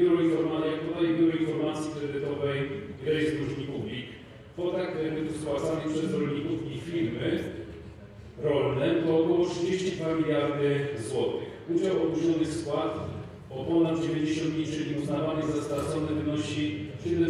Biuro Informacji Kredytowej Grace Dłużników WIG, kwota kredytów spłacanych przez rolników i firmy rolne to około 32 miliardy złotych. Udział opóźnionych spłat o ponad 90 dni, czyli uznawanych za stracone, wynosi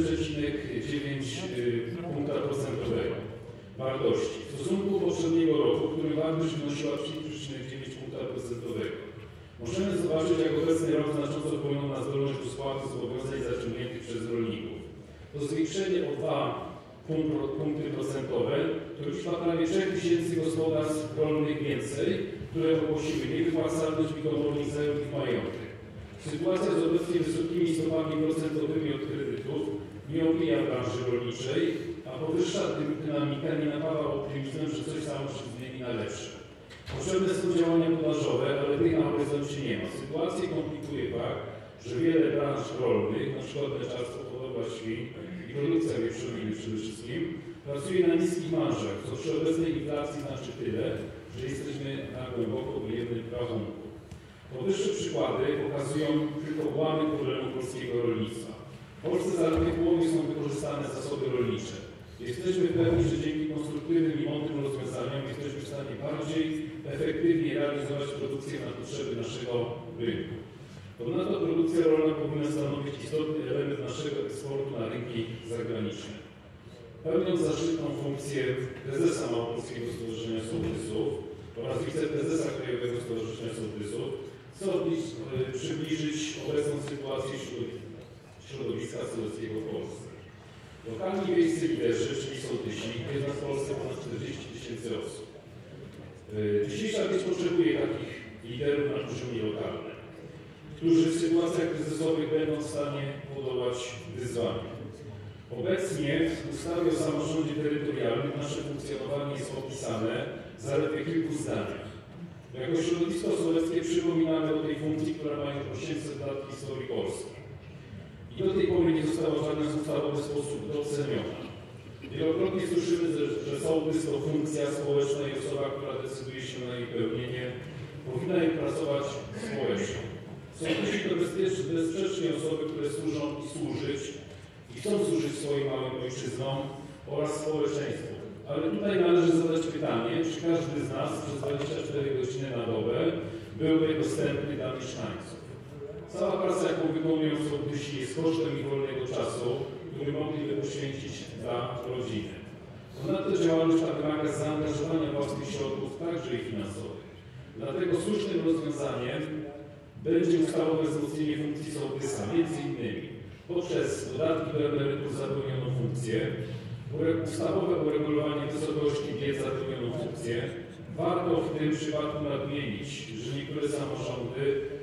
7,9 punkta procentowego wartości. W stosunku do poprzedniego roku, w którym wartość wynosiła 3,9 punkta procentowego. Możemy zobaczyć, jak obecny rok znacząco wpłynął na zdolność do spłaty zobowiązań zaciągniętych przez rolników. To zwiększenie o 2 punkty procentowe to liczba prawie 3000 gospodarstw rolnych więcej, które ogłosiły niewypłacalność i komornik zajął ich majątek. Sytuacja z obecnie wysokimi stopami procentowymi od kredytów nie opija branży rolniczej, a powyższa dynamika nie napawa optymizmem, że coś samo się zmieni na lepsze. Potrzebne są działania podażowe, ale tych na horyzoncie nie ma. Sytuację komplikuje fakt, że wiele branż rolnych, np. mleczarstwo, hodowla świń i produkcja wieprzowiny przede wszystkim, pracuje na niskich marżach, co przy obecnej inflacji znaczy tyle, że jesteśmy na głęboko ujemnym rachunku. Powyższe przykłady pokazują tylko ułamek problemu polskiego rolnictwa. W Polsce zaledwie w połowie są wykorzystane zasoby rolnicze. Jesteśmy pewni, że dzięki konstruktywnym i mądrym rozwiązaniom jesteśmy w stanie bardziej efektywnie realizować produkcję na potrzeby naszego rynku. Ponadto produkcja rolna powinna stanowić istotny element naszego eksportu na rynki zagraniczne. Pełniąc zaszczytną funkcję prezesa Małopolskiego Stowarzyszenia Sołtysów oraz wiceprezesa Krajowego Stowarzyszenia Sołtysów, chcę przybliżyć obecną sytuację środowiska sołeckiego w Polsce. Lokalni wiejscy liderzy, czyli sołtysi, jest nas w Polsce ponad 40 000 osób. Dzisiejsza wieś potrzebuje takich liderów na poziomie lokalnym, którzy w sytuacjach kryzysowych będą w stanie podołać wyzwaniom. Obecnie w ustawie o samorządzie terytorialnym nasze funkcjonowanie jest opisane w zaledwie kilku zdaniach. Jako środowisko sołeckie przypominamy o tej funkcji, która ma już 800 lat w historii Polski. I do tej pory nie została w żaden ustawowy sposób doceniona. Wielokrotnie słyszymy, że sołtys to funkcja społeczna i osoba, która decyduje się na jej pełnienie, powinna jej pracować społecznie. Sołtysi to bezsprzecznie osoby, które służą i służyć i chcą służyć swoim małym ojczyznom oraz społeczeństwu. Ale tutaj należy zadać pytanie, czy każdy z nas przez 24 godziny na dobę byłby dostępny dla mieszkańców. Cała praca, jaką wykonują sołtysi, jest kosztem ich wolnego czasu, który mogliby poświęcić dla rodziny. Ponadto działalność ta wymaga zaangażowania własnych środków, także i finansowych. Dlatego słusznym rozwiązaniem będzie ustawowe wzmocnienie funkcji sołtysa, m.in. poprzez dodatki do emerytur za pełnioną funkcję, ustawowe uregulowanie wysokości diet za pełnioną funkcję. Warto w tym przypadku nadmienić, że niektóre samorządy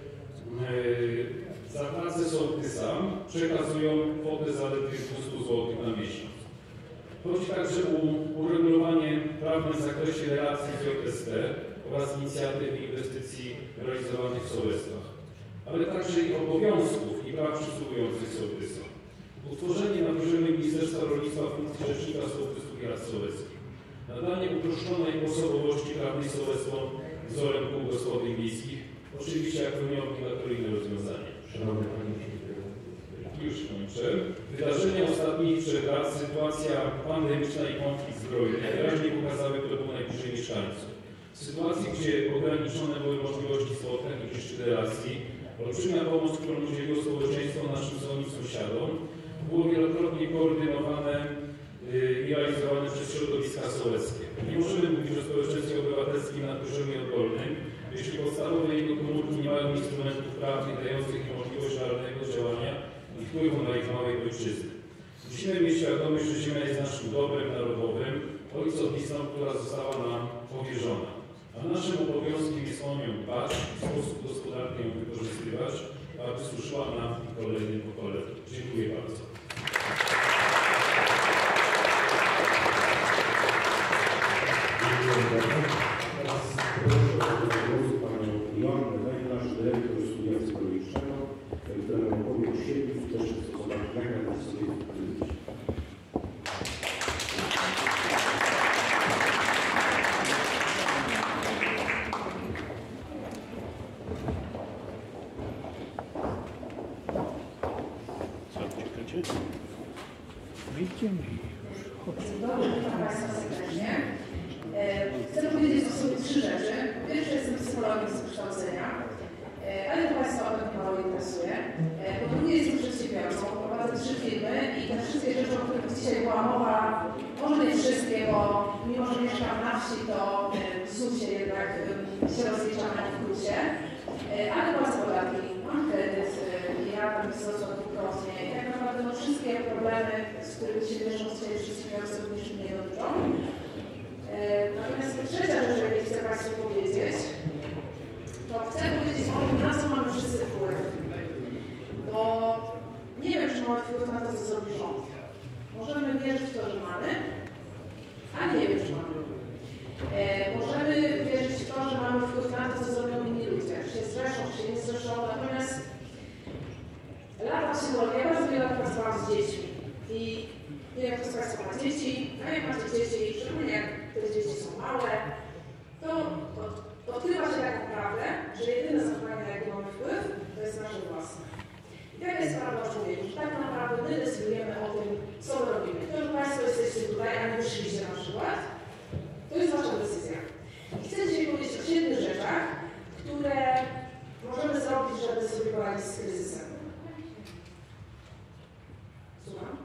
za pracę sołtysa przekazują kwotę zaledwie 200 zł na miesiąc. Chodzi także o uregulowanie prawne w zakresie relacji z JST oraz inicjatyw i inwestycji realizowanych w sołectwach, ale także i obowiązków i praw przysługujących sołtysom. Utworzenie na poziomie Ministerstwa Rolnictwa funkcji Rzecznika Sołtysów i Rad Sołeckich. Nadanie uproszczonej osobowości prawnej sołectwom wzorem kół gospodyń wiejskich, oczywiście jako nieobligatoryjne rozwiązanie. Szanowny Panie Już kończę. Wydarzenia ostatnich 3 lat, sytuacja pandemiczna i konflikt zbrojny wyraźnie pokazały, kto był najbliżej mieszkańców. W sytuacji, gdzie ograniczone były możliwości spotkań i bliższych relacji, olbrzymia pomoc, którą udzieliło społeczeństwo naszym wschodnim sąsiadom, było wielokrotnie koordynowane i realizowane przez środowiska sołeckie. Nie możemy mówić o społeczeństwie obywatelskim na poziomie oddolnym, jeśli podstawowe jego komórki nie mają instrumentów prawnych dających im możliwość realnego działania i wpływu na ich małej ojczyzny. Musimy mieć świadomość, że ziemia jest naszym dobrem narodowym, ojcowicą, która została nam powierzona. A naszym obowiązkiem jest o nią dbać, w sposób gospodarny ją wykorzystywać, aby służyła nam i kolejnym pokoleniom. Dziękuję bardzo. Teraz proszę o głosu Panią Joannę Węglarz, dyrektor studia psychologicznego, która opowie o siebie i też o sposobach nagrania sobie kryzysie. Witam Państwa serdecznie. Chcę powiedzieć o sobie 3 rzeczy. Po pierwsze, jestem psychologiem z wykształcenia, ale to Państwa pewnie mało interesuje. Po drugie, jestem przedsiębiorcą, prowadzę 3 firmy i te wszystkie rzeczy, o których dzisiaj była mowa, może nie wszystkie, bo mimo, że mieszkam na wsi, to w ZUS-ie jednak się rozliczam na KRUS-ie, ale płacę podatki, mam kredyt, ja tam wzrosła dwukrotnie i tak naprawdę no, wszystkie problemy, z którymi się mierzą swoje przedsiębiorcy, również mnie dotyczą. Natomiast trzecia rzecz, jaką chcę Państwu powiedzieć, to chcę powiedzieć o tym, na co mamy wszyscy wpływ. Bo nie wiem, czy mamy wpływ na to, co zrobi rząd. psychologia, ja bardzo wiele pracowałam z dziećmi. I nie wiem, kto z Państwa ma dzieci, a jak macie dzieci, szczególnie jak te dzieci są małe, to odkrywa się tak naprawdę, że jedyne zachowanie, na jakie mamy wpływ, to jest nasze własne. I taka jest prawda o człowieku, że tak naprawdę my decydujemy o tym, co my robimy. To, że Państwo jesteście tutaj, a nie wyszliście na przykład, to jest Wasza decyzja. I chcę dzisiaj powiedzieć o 7 rzeczach, które możemy zrobić, żeby sobie poradzić z kryzysem. Słucham?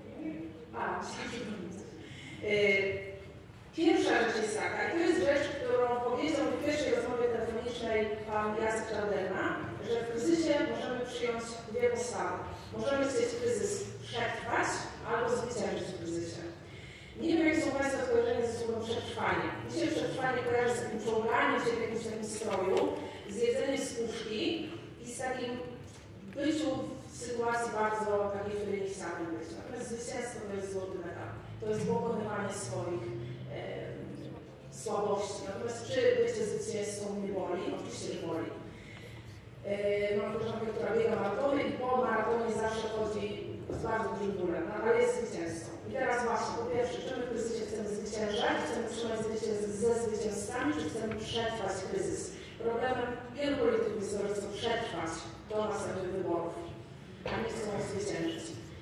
Pierwsza rzecz jest taka, i to jest rzecz, którą powiedział w pierwszej rozmowie telefonicznej pan Jacek Czarderna, że w kryzysie możemy przyjąć 2 postawy. Możemy chcieć kryzys przetrwać albo zwyciężyć w kryzysie. Nie wiem, jak są Państwo skojarzeni ze słowem przetrwanie. Mi się przetrwanie kojarzy z takim czołganiem się w jakimś takim stroju, z jedzeniem z puszki i z takim byciu w sytuacji bardzo takiej, w której nie chciałabym być. Natomiast zwycięstwo to jest złoty medal. To jest pokonywanie swoich słabości. Natomiast czy bycie zwycięzcą nie boli? Oczywiście, że boli. Mam koleżankę, która biega maratony i po maratonie zawsze chodzi z bardzo dużym bólem, no, ale jest zwycięzcą. I teraz właśnie, po pierwsze, czy my w kryzysie chcemy zwyciężać, chcemy trzymać ze zwycięzcami, czy chcemy przetrwać kryzys? Problemem wielu polityków jest to, że chcą przetrwać do następnych wyborów, a nie chcą zwyciężyć.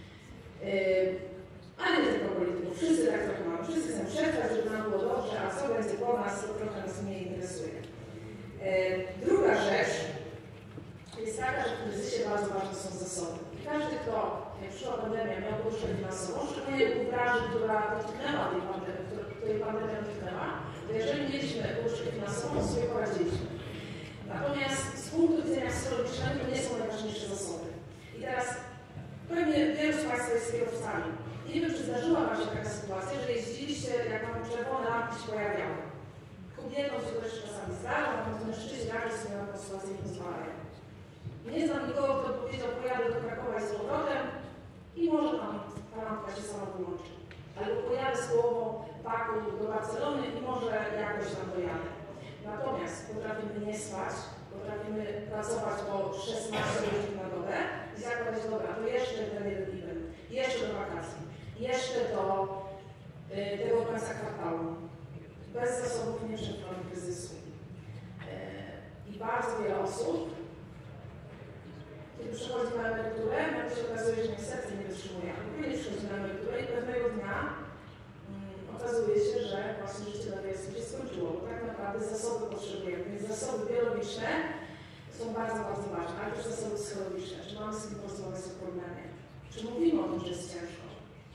Ale nie tylko polityków, wszyscy tak trochę mamy. Wszyscy chcą przetrwać, żeby nam było dobrze, a co będzie po nas, to trochę nas mniej interesuje. Druga rzecz jest taka, że w kryzysie bardzo ważne są zasoby. Każdy, kto, jak przyszła pandemia, miał poduszkę finansową, szczególnie u branży, która dotknęła tej pandemii, której pandemia dotknęła, to jeżeli mieliśmy poduszkę finansową, to sobie poradziliśmy. Natomiast z punktu widzenia psychologicznego to nie są najważniejsze zasoby. I teraz pewnie wielu z Państwa jest kierowcami. Nie wiem, czy zdarzyła Wam się taka sytuacja, że jeździliście, jak Wam czerwone lampki się pojawiały. Kobietom się też czasami zdarza, natomiast mężczyźni raczej sobie na tę sytuację nie pozwalają. Nie znam nikogo, kto powiedział, pojadę do Krakowa i z powrotem i może tam ta lampka się sama wyłączy. Albo pojadę z połową paku do Barcelony i może jakoś tam dojadę. Natomiast potrafimy nie spać, potrafimy pracować po 16 godzin na dobę i zakładać, dobra, to jeszcze ten jeden event, jeszcze do wakacji, jeszcze do tego końca kwartału. Bez zasobów nie przetrwamy kryzysu. I bardzo wiele osób, kiedy przychodzi na emeryturę, nagle się okazuje, że ich serce nie wytrzymuje, a później przychodzi na emeryturę i pewnego dnia okazuje się, że właśnie życie na wiosce się skończyło, bo tak naprawdę zasoby potrzebujemy. Więc zasoby biologiczne są bardzo, bardzo ważne, ale też zasoby psychologiczne. Czy mamy z tym porozmawiać o problemie? Czy mówimy o tym, że jest ciężko?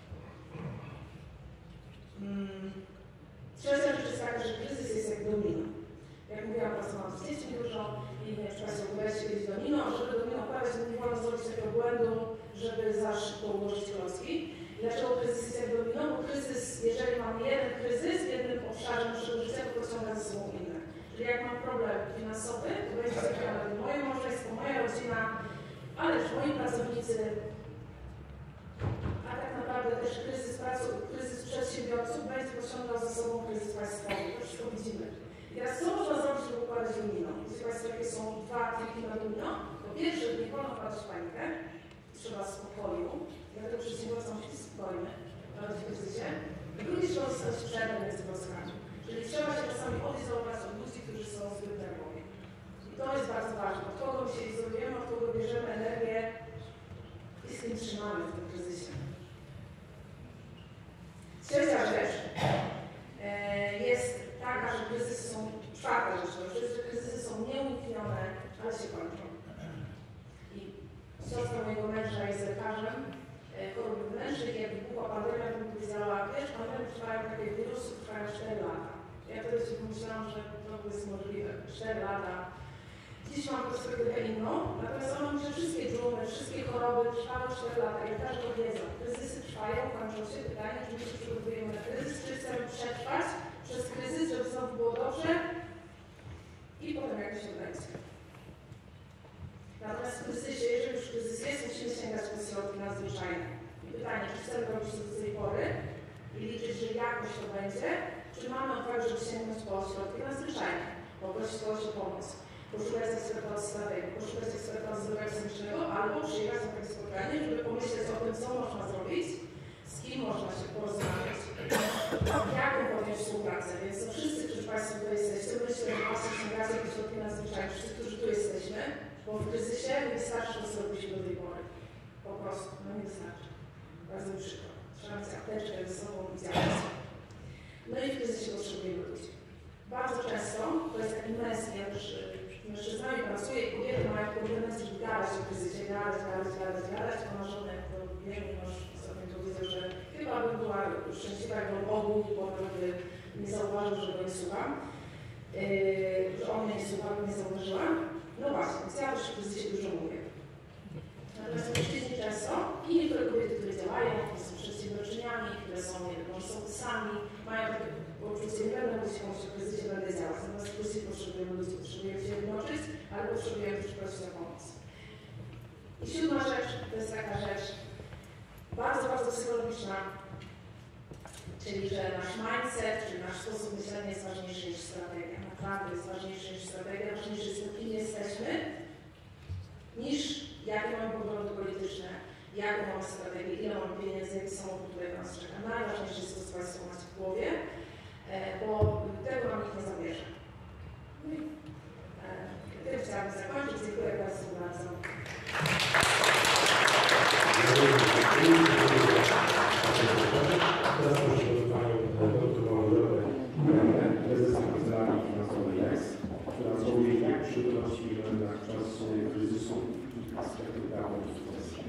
Trzecia rzecz jest taka, że kryzys jest jak domino. Jak mówiłam, pracowałam z dziećmi dużo i nie wiem, czy Państwo oglądaliście kiedyś domino, żeby domino układać, to nie wolno zrobić takiego błędu, żeby za szybko ułożyć klocki. Dlaczego kryzys jest jak domino? Bo kryzys, jeżeli mam jeden kryzys w jednym obszarze naszego życia, to pociąga ze sobą inne. Czyli jak mam problem finansowy, to będzie zagrane moje małżeństwo, moja rodzina, ale też moi pracownicy, a tak naprawdę też kryzys przedsiębiorców będzie pociągał za sobą kryzys państwowy. To wszystko widzimy. I teraz co można zrobić, żeby układać domino? Wiecie Państwo, jakie są 2 triki na domino? Po pierwsze, nie wolno wpadać w panikę, trzeba spokoju, dlatego przedsiębiorca musi być spokojny, nawet w kryzysie. Drugi trzeba zostać przerwę między troskami. Czyli trzeba się czasami odizolować od ludzi, którzy są zbyt nerwowi. I to jest bardzo ważne. Od kogo my się izolujemy, od kogo bierzemy energię i z kim trzymamy w tym kryzysie. Trzecia rzecz jest taka, że kryzysy są, czwarta rzecz, że kryzysy są nieuniknione, ale się kończą. I siostra mojego męża jest lekarzem chorób wewnętrznych i jak wybuchła pandemia, to mi powiedziała, wiesz, pandemie trwają takie wirusy, trwają 4 lata. Ja wtedy sobie pomyślałam, że to jest możliwe. 4 lata. Dziś mam perspektywę inną, natomiast ona mówi, że wszystkie dżumy, wszystkie choroby trwały 4 lata i każdy to wiedzą. Kryzysy trwają, kończą się. Pytanie, czy my się przygotowujemy na kryzys, czy chcemy przetrwać przez kryzys, żeby znowu było dobrze i potem jakoś się będzie. Natomiast w kryzysie, jeżeli już kryzys jest, musimy sięgać po środki nadzwyczajne. I pytanie, czy chcemy robić to do tej pory i liczyć, że jakoś to będzie, czy mamy odwagę, żeby sięgnąć po środki nadzwyczajne, po prosić kogoś o pomoc. poszukać eksperta od starego, poszukać eksperta od zdrowia psychicznego, albo przyjechać na takie spotkanie, żeby pomyśleć o tym, co można zrobić, z kim można się porozmawiać, jaką podjąć współpracę. Więc to wszyscy, którzy Państwo tutaj jesteście, myślę, że Państwo osiągacie jakieś środki nadzwyczajne, wszyscy, którzy tu jesteśmy, bo w kryzysie nie wystarczy to, co robiliśmy do tej pory. Po prostu, no nie wystarczy. Bardzo przykro. Trzeba mieć apteczkę ze sobą i działać. No i w kryzysie potrzebujemy ludzi. Bardzo często, to jest taki męski, ja też z mężczyznami pracuję i kobiety mają taką tendencję, żeby gadać o kryzysie, gadać, a na żonę, jak to wiem, mąż sobie powiedział, że chyba bym była szczęśliwa, jakbym ogół, bo by nie zauważył, że go nie słucham, że on mnie nie słuchał, nie zauważyłam. No właśnie, więc ja też w kryzysie dużo mówię. Natomiast mężczyźni często i niektóre kobiety, które działają, które są przedsiębiorczyniami, które są sami, mają takie poczucie, nie będę mówić komuś o kryzysie, będę działać. Natomiast w kryzysie potrzebujemy ludzi, potrzebujemy się jednoczyć, ale potrzebujemy też prosić o pomoc. I 7. rzecz, to jest taka rzecz bardzo, bardzo psychologiczna, czyli że nasz mindset, czyli nasz sposób myślenia jest ważniejszy niż strategia. Naprawdę jest ważniejszy niż strategia, ważniejszy jest to, kim jesteśmy, niż jakie mamy poglądy polityczne, jaką mamy strategię, ile mamy pieniędzy, jaki samochód tutaj nas czeka. Najważniejsze jest to, co Państwo macie w głowie, bo tego nam nikt nie zabierze. No i tym chciałabym zakończyć. Dziękuję Państwu bardzo. Teraz prosimy Panią doktor Małgorzatę Bremę, prezesa Kancelarii Finansowej JAS, która zwołuje, jak przygotować firmę na czas kryzysu i aspekty prawa i sytuacji.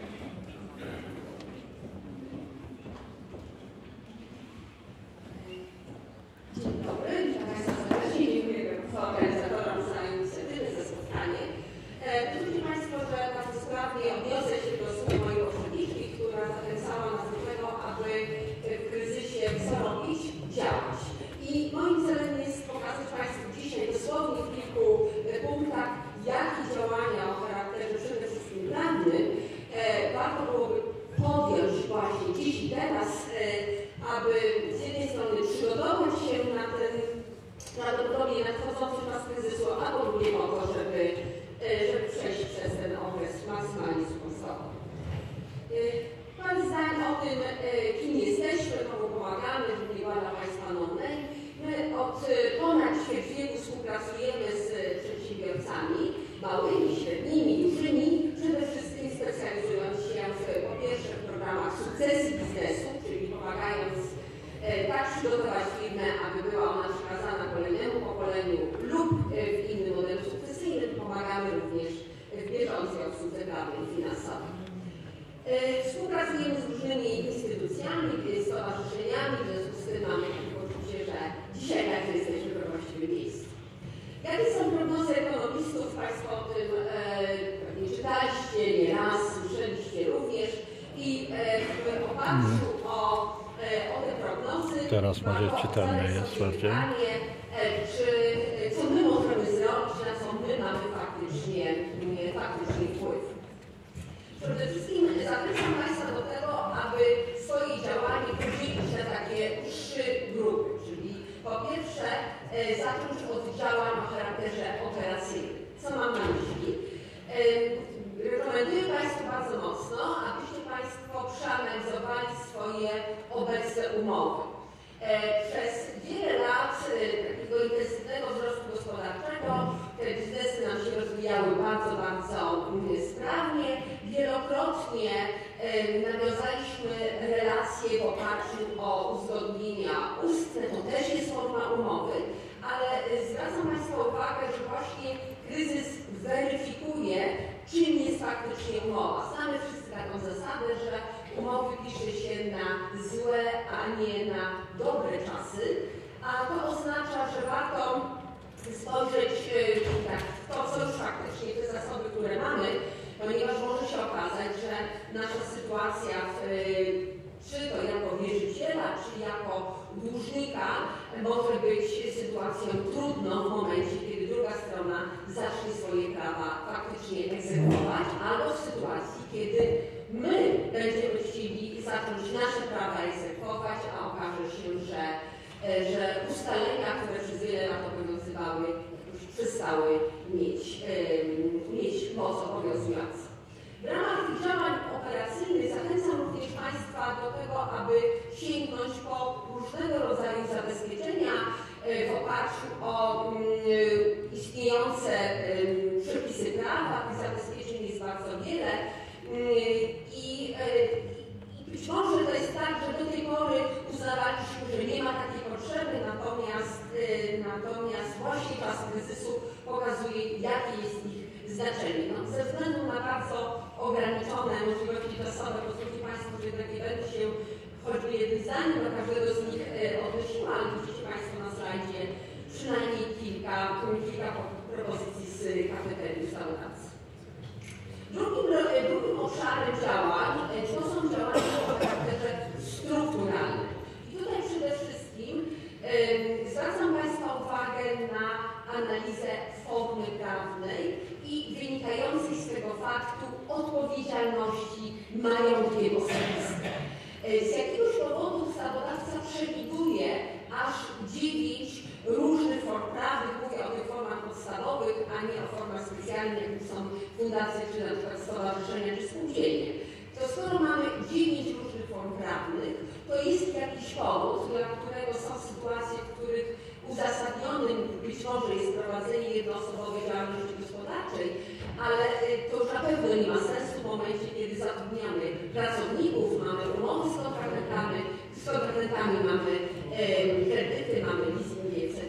Dzień dobry, witam Państwa serdecznie. Dziękuję organizatorom za inicjatywę, za spotkanie. Pozwólcie Państwo, że bardzo sprawnie odniosę się do słów mojej poprzedniczki, która zachęcała nas do tego, aby w kryzysie co robić? Działać. I moim celem jest pokazać Państwu dzisiaj dosłownie w kilku punktach, jakie działania o charakterze przede wszystkim prawnym warto byłoby podjąć właśnie dziś i teraz, aby z jednej strony przygotować się na ten prawdopodobnie nadchodzący czas kryzysu, a po drugie po to, żeby przejść przez ten okres maksymalnie zrównoważony. Parę zdań o tym, kim jesteśmy, komu pomagamy, nie była dla Państwa non-name. My od ponad ćwierć wieku współpracujemy z przedsiębiorcami, małymi, średnimi, dużymi, przede wszystkim specjalizując się po pierwsze w programach sukcesji biznesu, czyli pomagając tak przygotować firmę, aby była ona przekazana kolejnemu pokoleniu lub w innym modelu sukcesyjnym. Pomagamy również w bieżącej obsłudze prawnej i finansowej. Współpracujemy z różnymi instytucjami, stowarzyszeniami, w związku z tym mamy poczucie, że dzisiaj także jesteśmy we właściwym miejscu. Jakie są prognozy ekonomistów? Państwo o tym pewnie czytaliście nieraz, słyszeliście również i w oparciu o te prognozy teraz może czytelne jest bardziej. Co my możemy zrobić, na co my mamy faktycznie wpływ. Przede wszystkim zachęcam Państwa do tego, aby swoje działanie podzielić na takie 3 grupy, czyli po pierwsze zacząć od działań o charakterze operacyjnym. Co mam na myśli? Rekomenduję Państwu bardzo mocno, abyście Państwo przeanalizowali swoje obecne umowy. Przez wiele lat takiego intensywnego wzrostu gospodarczego te biznesy nam się rozwijały bardzo, bardzo sprawnie. Wielokrotnie nawiązaliśmy relacje w oparciu o uzgodnienia ustne, to też jest forma umowy, ale zwracam Państwa uwagę, że właśnie kryzys weryfikuje, czym jest faktycznie umowa. Znamy wszyscy taką zasadę, że umowy pisze się na złe, a nie na dobre czasy, a to oznacza, że warto spojrzeć w to, co już faktycznie te zasoby, które mamy, ponieważ może się okazać, że nasza sytuacja, czy to jako wierzyciela, czy jako dłużnika, może być sytuacją trudną w momencie, kiedy druga strona zacznie swoje prawa faktycznie egzekwować, albo w sytuacji, kiedy my będziemy chcieli zacząć nasze prawa egzekwować, a okaże się, że ustalenia, które przez wiele lat obowiązywały, już przestały mieć mieć moc obowiązującą. W ramach tych działań operacyjnych zachęcam również Państwa do tego, aby sięgnąć po różnego rodzaju zabezpieczenia w oparciu o istniejące przepisy prawa. Tych zabezpieczeń jest bardzo wiele i być może to jest tak, że do tej pory uznawaliśmy, że nie ma takiej potrzeby, natomiast właśnie czas kryzysu pokazuje, jakie jest ich znaczenie. No, ze względu na bardzo ograniczone możliwości czasowe, pozwólcie Państwo, że jednak nie będę się choćby jednym zdaniem do każdego z nich odnosiła, ale widzicie Państwo na slajdzie przynajmniej kilka propozycji z kafeterii ustawodawcy. Drugim obszarem działań to są działania o charakterze strukturalnym. I tutaj przede wszystkim zwracam Państwa uwagę na analizę formy prawnej i wynikającej z tego faktu odpowiedzialności majątkiem osobistym. Z jakiegoś powodu ustawodawca przewiduje aż 9 różnych form prawnych, mówię o tych formach podstawowych, a nie o formach specjalnych, jak są fundacje, czy na przykład stowarzyszenia, czy spółdzielnie. To skoro mamy 9 różnych form prawnych, to jest jakiś powód, dla którego są sytuacje, w których uzasadnionym być może jest prowadzenie jednoosobowej działalności gospodarczej, ale to już na pewno nie ma sensu w momencie, kiedy zatrudniamy pracowników, mamy umowy z kontrahentami, mamy kredyty, mamy leasingi, etc.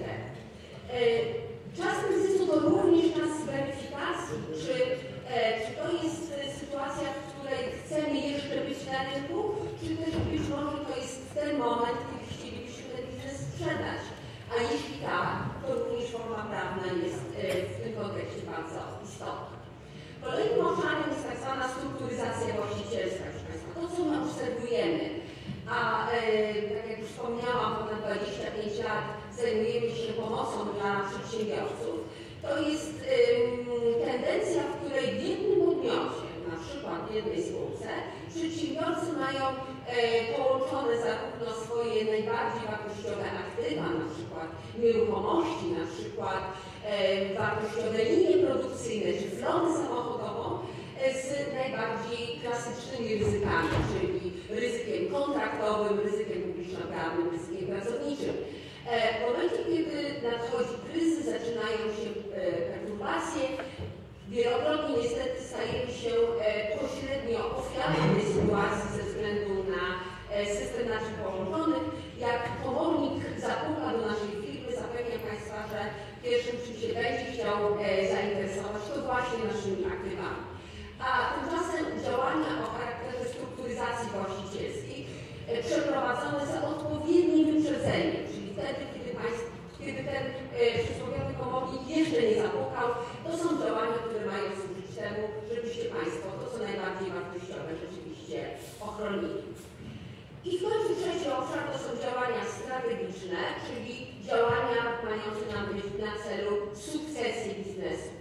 Czas kryzysu to również czas weryfikacji, czy to jest sytuacja, w której chcemy jeszcze być na rynku, czy też być może to jest ten moment, kiedy chcielibyśmy ten biznes sprzedać. A jeśli tak, to również forma prawna jest w tym kontekście bardzo istotna. Kolejnym obszarem jest tak zwana strukturyzacja właścicielska, proszę Państwa. To, co my obserwujemy, a tak jak już wspomniałam, ponad 25 lat zajmujemy się pomocą dla przedsiębiorców, to jest tendencja, w której w jednym podmiocie, na przykład w jednej spółce, przedsiębiorcy mają połączone zarówno swoje najbardziej wartościowe aktywa, na przykład nieruchomości, na przykład wartościowe linie produkcyjne czy flotę samochodową z najbardziej klasycznymi ryzykami, czyli ryzykiem kontraktowym, ryzykiem publiczno-prawnym, ryzykiem pracowniczym. W momencie, kiedy nadchodzi kryzys, zaczynają się perturbacje, wielokrotnie niestety stajemy się pośrednio ofiarą tej sytuacji ze względu na system naszych połączonych. Jak komornik zapuka do naszej firmy, zapewniam Państwa, że pierwszym, czym się będzie chciał zainteresować, to właśnie naszymi aktywami. A tymczasem działania o charakterze strukturyzacji właścicielskiej przeprowadzone za odpowiednim wyprzedzeniem, czyli wtedy, kiedy ten przysłowiowy komornik jeszcze nie zapukał, to są działania, które mają służyć temu, żebyście Państwo to, co najbardziej wartościowe, rzeczywiście ochronili. I w końcu trzeci obszar to są działania strategiczne, czyli działania mające na celu sukcesję biznesu.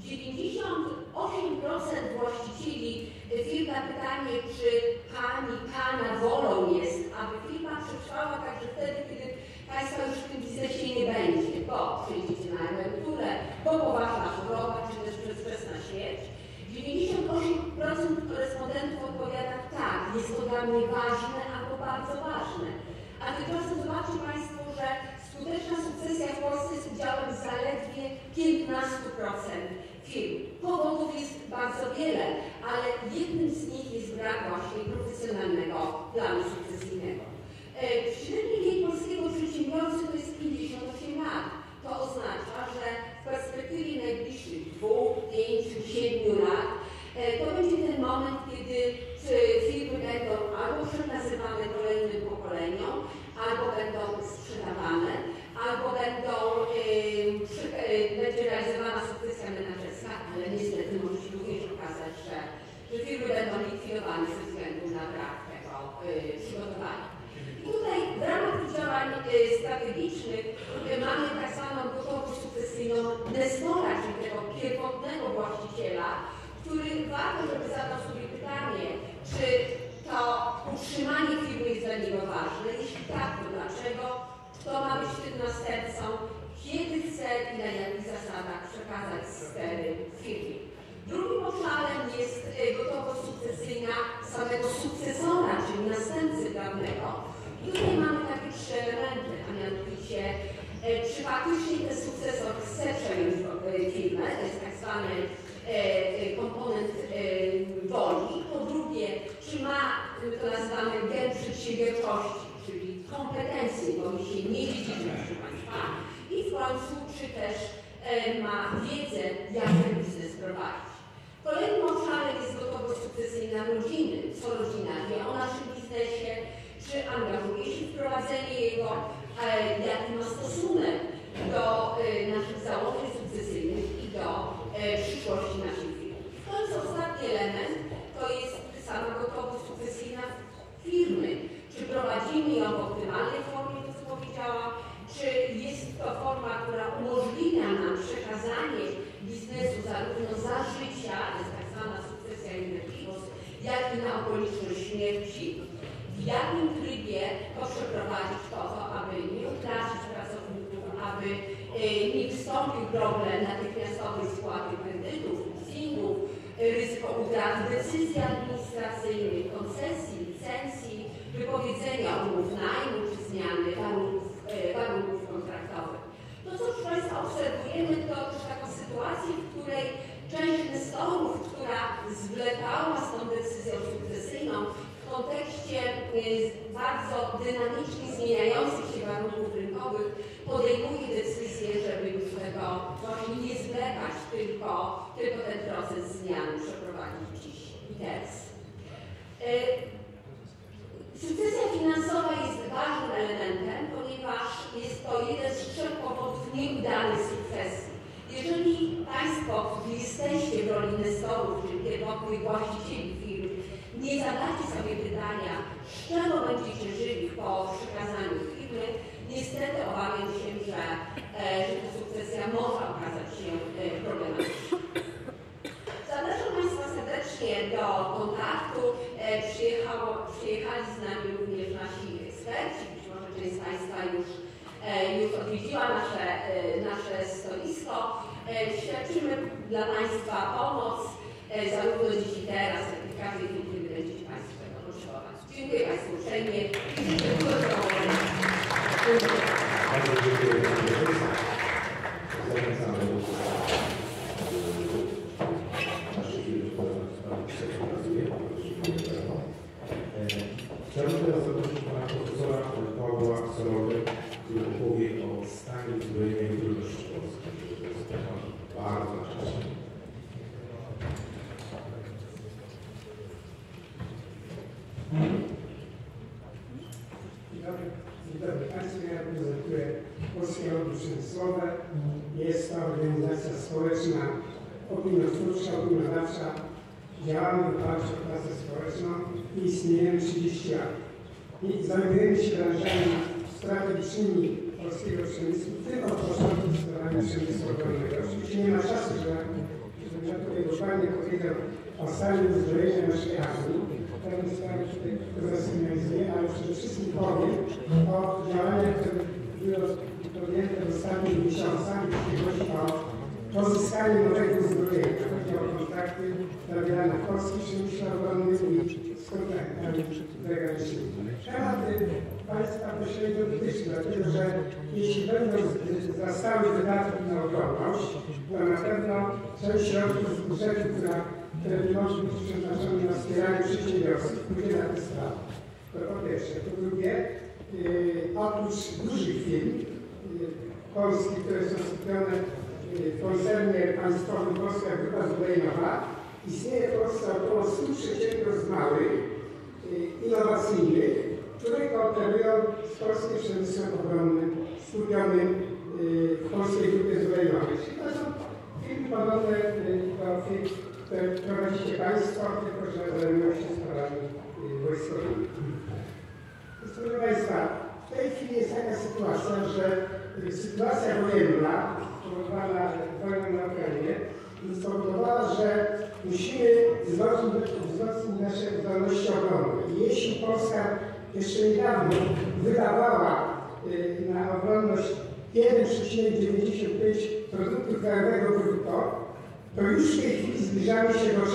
98% właścicieli firm na pytanie, czy pani, pana wolą jest, aby firma przetrwała także wtedy, kiedy Państwa już w tym biznesie nie będzie, bo przejdziecie na emeryturę, bo poważna choroba, czy też przedwczesna śmierć. 98% respondentów odpowiada tak, jest to dla mnie ważne albo bardzo ważne. A tymczasem zobaczcie Państwo, że skuteczna sukcesja w Polsce jest udziałem zaledwie 15% firm. Powodów jest bardzo wiele, ale jednym z nich jest brak właśnie profesjonalnego planu sukcesyjnego. Średni wiek polskiego przedsiębiorcy to jest 58 lat. To oznacza, że w perspektywie najbliższych 2, 5, 7 lat to będzie ten moment, kiedy firmy będą albo przekazywane kolejnym pokoleniom, albo będą sprzedawane, albo będzie realizowana sukcesja menedżerska, ale niestety może się również okazać, że firmy będą likwidowane ze względu na brak tego przygotowania. I tutaj w ramach tych działań strategicznych mamy tak zwaną gotowość sukcesyjną nestora, czyli tego pierwotnego właściciela, który warto, żeby zadał sobie pytanie, czy to utrzymanie firmy jest dla niego ważne. Jeśli tak, to dlaczego? Kto ma być tym następcą? Kiedy chce i na jakich zasadach przekazać stery przeprowadzić. Kolejnym obszarem jest gotowość sukcesyjna rodziny. Co rodzina wie o naszym biznesie, czy angażuje się w prowadzenie jego, jaki ma stosunek do naszych założeń sukcesyjnych i do przyszłości naszej firmy. To jest ostatni element, to jest sama gotowość sukcesyjna firmy. Czy prowadzimy ją w optymalnej formie, to co powiedziałam, czy jest to forma, która umożliwia nam przekazanie biznesu zarówno za życia, to jest tak zwana sukcesja indywidualna, jak i na okoliczność śmierci, w jakim trybie to przeprowadzić po to, aby nie utracić pracowników, aby nie wystąpił problem natychmiastowej spłaty kredytów, leasingów, ryzyko utraty decyzji administracyjnych, koncesji, licencji, wypowiedzenia umów najmu czy zmiany warunków kontraktowych. To, co proszę Państwa obserwujemy, to też taką sytuację, w której część inwestorów, która zwlekała z tą decyzją sukcesyjną w kontekście bardzo dynamicznie zmieniających się warunków rynkowych, podejmuje decyzję, żeby już tego właśnie nie zwlekać, tylko ten proces zmiany przeprowadzić dziś i teraz. Sukcesja finansowa jest ważnym elementem, ponieważ jest to jeden z 3 powodów nieudanej sukcesji. Jeżeli Państwo jesteście w roli inwestorów, czyli pierwotnych właścicieli firm, nie zadacie sobie pytania, z czego będziecie żyli po przekazaniu firmy, niestety obawiam się, że ta sukcesja może okazać się problematyczna. Zapraszam Państwa serdecznie do kontaktu. Przyjechali z nami również nasi eksperci. Być może część z Państwa już odwiedziła nasze stoisko. Świadczymy dla Państwa pomoc zarówno dziś i teraz, jak i w każdej chwili, kiedy będziecie Państwo tego potrzebować. Dziękuję Państwu uprzejmie. Bardzo dziękuję. Zachęcamy do naszych firm, które pracuje. Chciałbym teraz zaprosić pana profesora Pawła Sorogę, który opowie o stanie uzbrojenia i trudności Polski. To jest temat bardzo ważny. Dzień dobry Państwu, ja reprezentuję Polskie Lobby Przemysłowe. Jest to organizacja społeczna, opiniotwórcza, opiniodawcza. Działamy w oparciu o pracę społeczną i istniejemy 30 lat. I zajmujemy się branżami strategicznymi polskiego przemysłu, w tym od początku stosowania przemysłu obronnego. Oczywiście nie ma czasu, żebym ja tutaj dokładnie powiedział o stanie uzbrojenia naszej armii. Pewne sprawy tutaj zasygnalizuję, ale przede wszystkim powiem o działaniach, które były podjęte w ostatnich miesiącach, jeśli chodzi o pozyskanie nowego uzbrojenia. Chodzi o kontrakty zawierane w polskim przemyśle obronnym i z kontraktami zagranicznymi. Temat Państwa pośrednio dotyczy, dlatego że jeśli będą zastały wydatki na obronność, to na pewno część środków z budżetu, które nie może być przeznaczone na wspieranie przedsiębiorstw, pójdzie na te sprawy. To po pierwsze. Po drugie, oprócz dużych firm polskich, które są skupione w koncernie państwowym Polska Grupa Zbrojeniowa, istnieje w Polsce około 100 przedsiębiorstw małych, innowacyjnych, które kooperują z polskim przemysłem obronnym skupionym w Polskiej Grupie Zbrojeniowej. Czyli to są firmy podobne do firm, które prowadzicie Państwo, tylko że zajmują się sprawami wojskowymi. Proszę Państwa, w tej chwili jest taka sytuacja, że sytuacja wojenna spowodowana wojną na Ukrainie spowodowała, że musimy wzmocnić nasze zdolności obronne. I jeśli Polska jeszcze niedawno wydawała na obronność 1,95% produktu krajowego brutto, to już w tej chwili zbliżamy się do 3%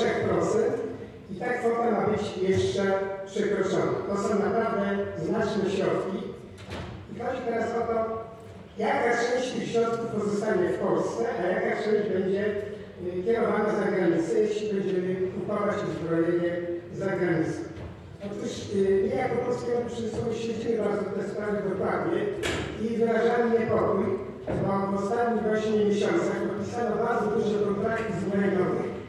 i ta kwota ma być jeszcze przekroczona. To są naprawdę znaczne środki. I chodzi teraz o to, jaka część tych środków pozostanie w Polsce, a jaka część będzie kierowana za granicę, jeśli będziemy kupować uzbrojenie za granicą. Otóż my jako Polskie Lobby Przemysłowe śledzimy bardzo te sprawy dokładnie i wyrażamy niepokój, bo w ostatnich właśnie miesiącach podpisano bardzo dużo kontraktów zbrojeniowych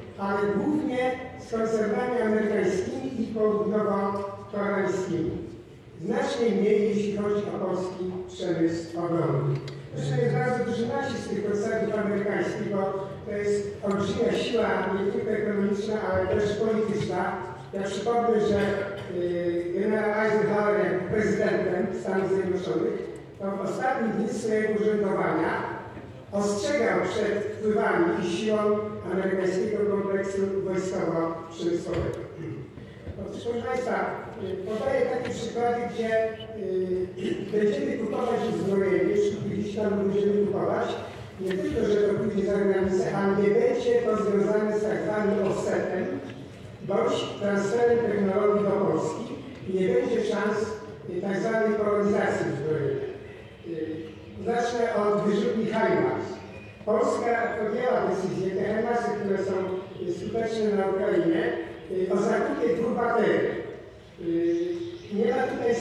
koncernami amerykańskimi i południowo-koreańskimi. Znacznie mniej, jeśli chodzi o polski przemysł obronny. Zresztą jest bardzo duży nacisk tych koncernów amerykańskich, bo to jest olbrzymia siła nie tylko ekonomiczna, ale też polityczna. Ja przypomnę, że generał Eisenhower, jak prezydentem Stanów Zjednoczonych, to w ostatnich dniach swojego urzędowania ostrzegał przed wpływami i siłą amerykańskiego kompleksu wojskowo-przemysłowego. Otóż, proszę Państwa, podaję takie przykłady, gdzie będziemy kupować uzbrojenie, gdzieś tam będziemy kupować, nie tylko, że to pójdzie za granicę, ale nie będzie to związane z tak zwanym offsetem, bądź transferem technologii do Polski i nie będzie szans tak zwanej polonizacji uzbrojenia. Zacznę od wyrzutni HIMARS. Polska podjęła decyzję, te HIMARSy, które są skuteczne na Ukrainie, o zakupie 2 baterii. Nie ma tutaj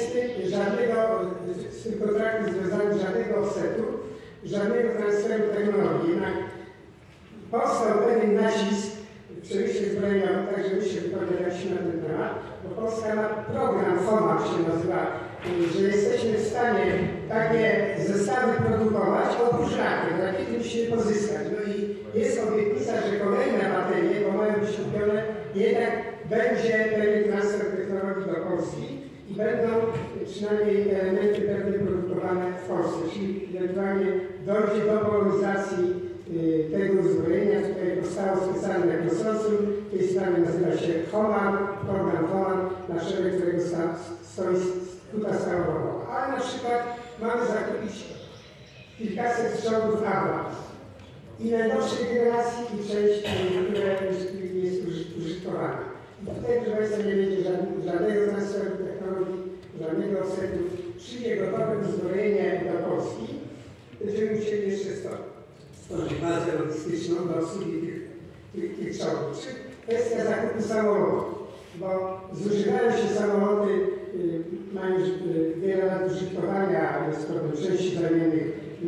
z tym kontraktem związanym żadnego offsetu, żadnego transferu technologii. Jednak powstał pewien nacisk w przemyśle zbrojeniowym, także my się wypowiadaliśmy na ten temat, bo Polska ma program FOMAR się nazywa, że jesteśmy w stanie takie zestawy produkować oprócz rakiet. Rakiety musimy pozyskać. No i jest obietnica, że kolejne baterie, bo mają być kupione, jednak będzie pewien transfer technologii do Polski i będą przynajmniej elementy pewnie produkowane w Polsce, czyli ewentualnie dojdzie do polonizacji tego uzbrojenia. Tutaj powstało specjalne konsorcjum, w tej sprawie nazywa się HOMAR, program HOMAR, na czele którego stoi Huta Starowowa. Ale na przykład mamy zakupić kilkaset czołgów Abrams i najnowszej generacji i część, która jest użytkowana. I tutaj, proszę Państwa, nie będzie żadnego transferu technologii, żadnego offsetu. Przyjdzie gotowe uzbrojenie do Polski, będziemy musieli jeszcze stworzyć bazę logistyczną do obsługi tych czołgów. Czy kwestia zakupu samolotów, bo zużywają się samoloty, mają już wiele lat użytkowania, jest problem części zamiennych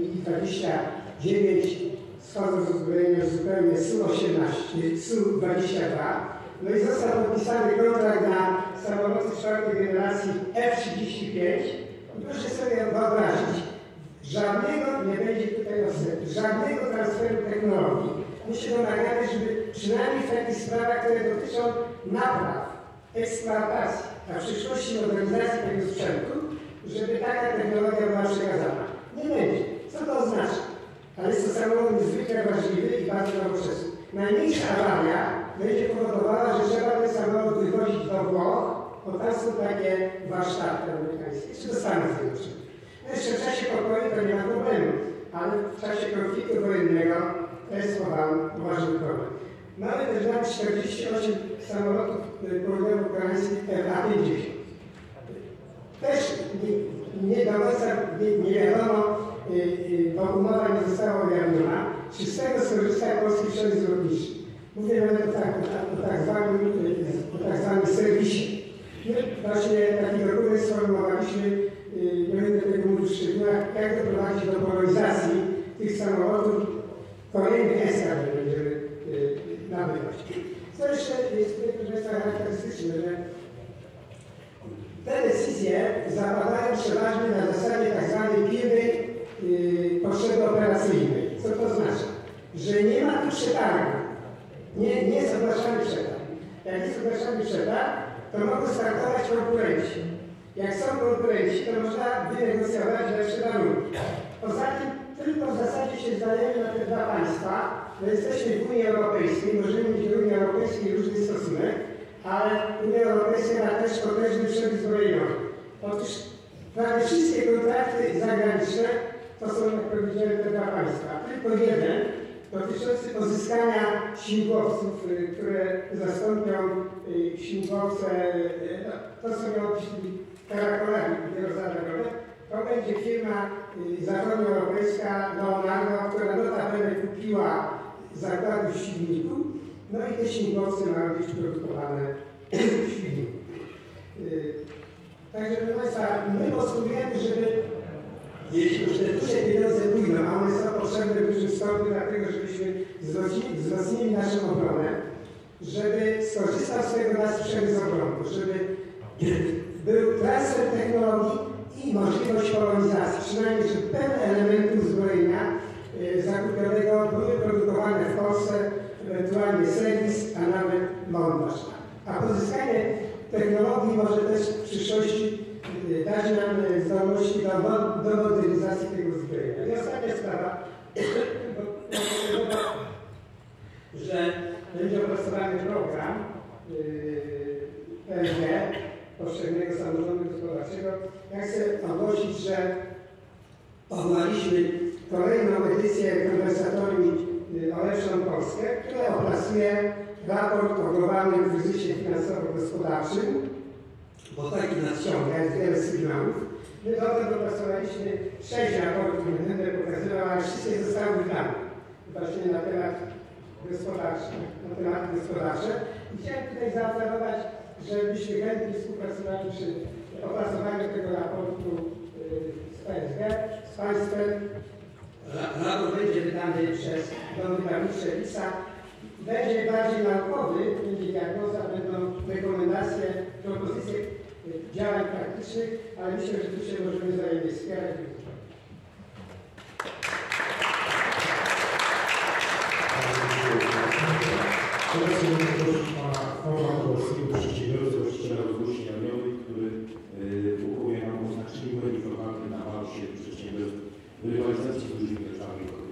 Mi-29, schodzą z uzbrojenia zupełnie Su-18, Su-22. No i został podpisany kontrakt na samoloty 4. generacji F-35. I proszę sobie wyobrazić, żadnego nie będzie tutaj offsetu, żadnego transferu technologii. My się domagamy, żeby przynajmniej w takich sprawach, które dotyczą napraw, eksploatacji, a w przyszłości modernizacji tego sprzętu, żeby taka technologia była przekazana. Nie będzie. Co to oznacza? Ale jest to samolot niezwykle wrażliwy i bardzo nowoczesny. Najmniejsza awaria będzie powodowała, że trzeba ten samolot wywozić do Włoch, bo tam są takie warsztaty amerykańskie, czy do Stanów Zjednoczonych. No jeszcze w czasie pokoju to nie ma problemu, ale w czasie konfliktu wojennego to jest poważny problem. Mamy też nawet 48 samolotów południowo-koreańskich A-50. Też nie do końca nie wiadomo, bo umowa nie została ujawniona, czy z tego skorzysta polski przemysł lotniczy. Mówię nawet o tak zwanym serwisie. My właśnie taki dokument sformułowaliśmy, nie będę tego mówić w szczegółach, jak doprowadzić do polonizacji tych samolotów kolejnych eskadr będziemy nabywać. Co jeszcze jest, proszę Państwa, charakterystyczne, że te decyzje zapadają przeważnie na zasadzie tak zwanej pilnej potrzeby operacyjnej. Co to oznacza? Że nie ma tu przetargu. Nie jest ogłaszany przetarg. Jak jest ogłaszany przetarg, to mogą startować konkurenci. Jak są konkurenci, to można wynegocjować lepsze warunki. Poza tym tylko w zasadzie się zdajemy na te 2 państwa. My jesteśmy w Unii Europejskiej, możemy mieć do Unii Europejskiej różny stosunek, ale Unia Europejska ma też potężny przemysł zbrojeniowy. Otóż prawie wszystkie kontrakty zagraniczne to są, jak powiedziałem, te 2 państwa. Tylko jeden dotyczący pozyskania śmigłowców, które zastąpią śmigłowce, to są miało być karakolami wielozadaniowe. To będzie firma zachodnioeuropejska Leonardo, która notabene kupiła zakłady w Świdniku, no i te śmigłowce mają być produkowane w Świdniku. Także, proszę Państwa, my postulujemy, żeby jeśli już te duże pieniądze pójdą, a one są potrzebne w dużym stopniu, dlatego żebyśmy wzmocnili naszą obronę, żeby skorzystać korzystał z tego nasz przemysł obronny, żeby był transfer technologii i możliwość polonizacji, przynajmniej, żeby pewne elementy uzbrojenia zakupionego były produkowane w Polsce, ewentualnie serwis, a nawet montaż. A pozyskanie technologii może też w przyszłości dać nam zdolności do modernizacji tego uzbrojenia. I ostatnia sprawa, że będzie opracowany program PSG, Powszechnego Samorządu Gospodarczego. Ja chcę ogłosić, że powołaliśmy kolejną edycję konwersatorium Olepszą Polskę, które opracuje raport o globalnym kryzysie finansowo-gospodarczym, bo taki nas ciąga, jest wiele sygnałów. My dotąd opracowaliśmy 6 raportów, nie będę pokazywał, ale wszystkie zostały wydane właśnie na temat gospodarczy, na tematy gospodarcze. I chciałem tutaj zaapelować, żebyśmy chętnie współpracowali przy opracowaniu tego raportu z PSG, z Państwem. Raport będzie wydany przez Dom Wydawnicze LISA. Będzie bardziej naukowy, będzie diagnoza, będą rekomendacje, propozycje działań praktycznych, ale myślę, że tu się możemy wzajemnie wspierać. Teraz chciałbym prosić pana Pawła Kowalskiego, przedsiębiorcę właściciela rozgłośni radiowych, który opowie nam o znaczeniu mediów lokalnych na walce przedsiębiorstw w rywalizacji z dużymi graczami lokalnymi.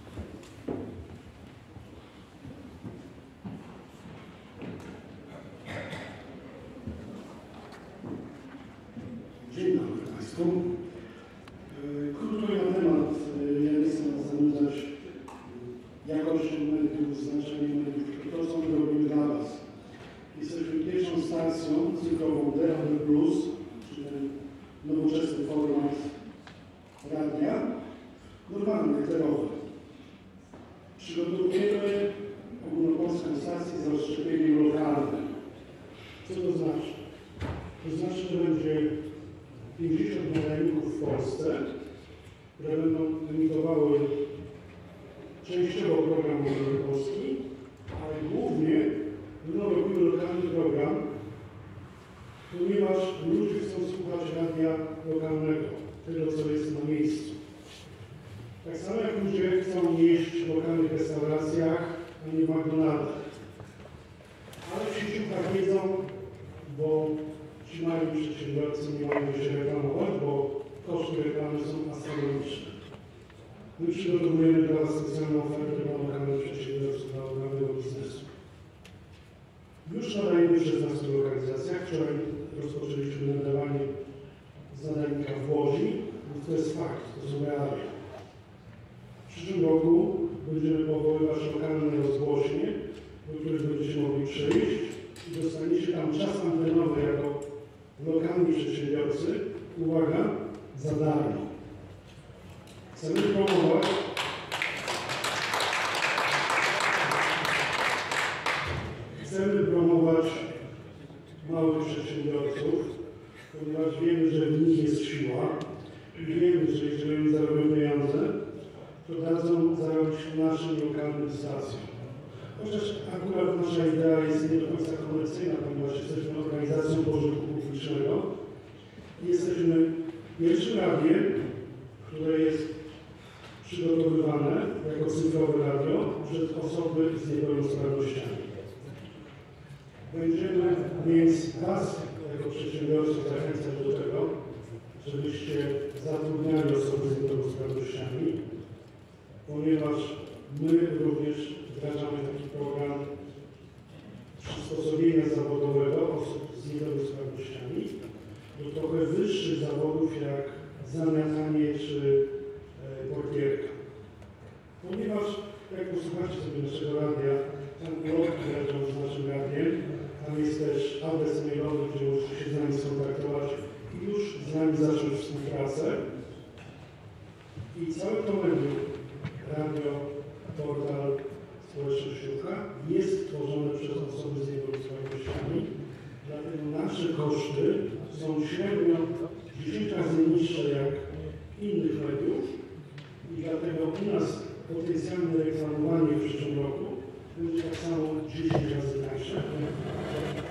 Dzień dobry Państwu. Krótko na temat, ja nie chcę zanudzać jakością mediów, znaczeniem mediów, to co my robimy dla Was. Jesteśmy pierwszą stacją cyfrową DAB+, czyli ten nowoczesny format radia, normalny, eterowy. Przygotowujemy ogólnopolską stację z rozszczepieniem lokalnym. Co to znaczy? To znaczy, że będzie 50 nadajników w Polsce, które będą emitowały częściowo program ogólnopolski, ale głównie robimy lokalny program, ponieważ ludzie chcą słuchać radia lokalnego, tego co jest na miejscu. Tak samo jak ludzie chcą jeść w lokalnych restauracjach, a nie w McDonaldach. Ale w sieciówkach jedzą, bo ci mali przedsiębiorcy nie mają się reklamować, bo koszty reklamy są astronomiczne. My przygotowujemy dla Was specjalną ofertę dla lokalnych przedsiębiorców, dla lokalnego biznesu. Już nadajemy w 16 lokalizacjach. Wczoraj rozpoczęliśmy nadawanie z nadajnika w Łodzi, więc to jest fakt, to są realia. W przyszłym roku będziemy powoływać lokalne rozgłośnie, do których będziecie mogli przyjść i dostaniecie tam czas antenowy jako lokalni przedsiębiorcy, uwaga, za darmo. Chcemy promować małych przedsiębiorców, ponieważ wiemy, że w nich jest siła i wiemy, że jeżeli oni zarobią pieniądze, to dadzą zarobić naszym lokalnym stacjom. Chociaż akurat nasza idea jest nie do końca komercyjna, ponieważ jesteśmy organizacją pożytku publicznego i jesteśmy pierwszym radiem, które jest przygotowywane jako cyfrowe radio przez osoby z niepełnosprawnościami. Będziemy więc Was jako przedsiębiorców zachęcać do tego, żebyście zatrudniali osoby z niepełnosprawnościami, ponieważ my również wdrażamy taki program przysposobienia zawodowego osób z niepełnosprawnościami do trochę wyższych zawodów jak zamiatanie czy portierka. Ponieważ jak posłuchacie sobie naszego radia, tam ulotki leżą z naszym radiem, tam jest też adres mailowy, gdzie możecie się z nami skontaktować i już z nami zacząć współpracę. I całe to medium, radio, portal, społecznościówka jest tworzone przez osoby z niepełnosprawnościami, dlatego nasze koszty są średnio 10 razy niższe jak innych mediów i dlatego u nas potencjalne reklamowanie w przyszłym roku będzie tak samo 10 razy tańsze.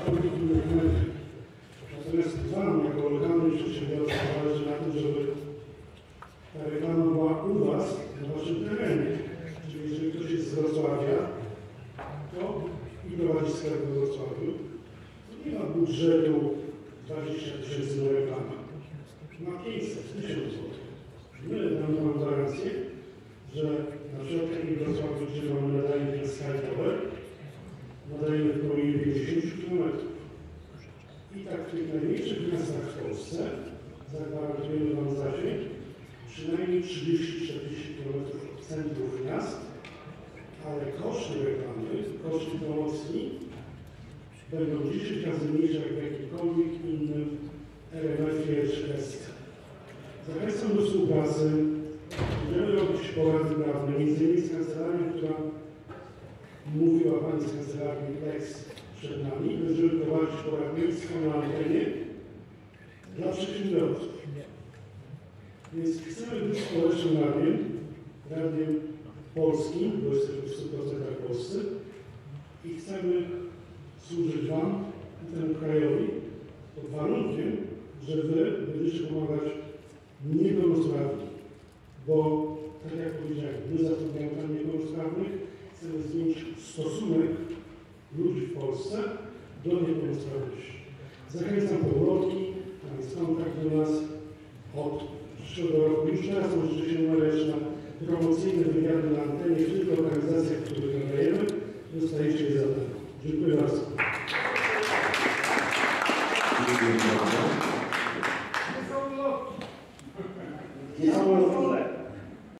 Wrocławiu, to nie ma budżetu 20 000 na reklamę. Ma 500, 1000 zł. My damy Wam gwarancję, że na przykład w takim Wrocławiu, gdzie mamy nadajnik skytowe, nadajemy w promieniu 50 km. I tak w tych najmniejszych miastach w Polsce zagwarantujemy Wam zasięg przynajmniej 30-40 km od centrów miast, ale koszty reklamy, koszty promocji będą 10 razy mniejsze jak w jakimkolwiek innym RMF-ie czy SC. Zachęcam do współpracy. Będziemy robić porady prawne, m.in. z kancelarią, która mówiła Pani z kancelarii Lex przed nami. Będziemy prowadzić poradnictwo na antenie dla przedsiębiorców. Więc chcemy być społecznym radiem polskim, bo jesteśmy w 100% polscy i chcemy służyć Wam i temu krajowi pod warunkiem, że Wy będziecie pomagać niepełnosprawnym, bo tak jak powiedziałem, my zatrudniamy tam niepełnosprawnych, chcemy zmienić stosunek ludzi w Polsce do niepełnosprawności. Zachęcam po ulotki, tam jest kontakt do nas od przyszłego roku. Już teraz możecie się umawiać na promocyjne wywiady na antenie w tych organizacjach, w których nadajemy. Dostajecie je za darmo. Dziękuję bardzo.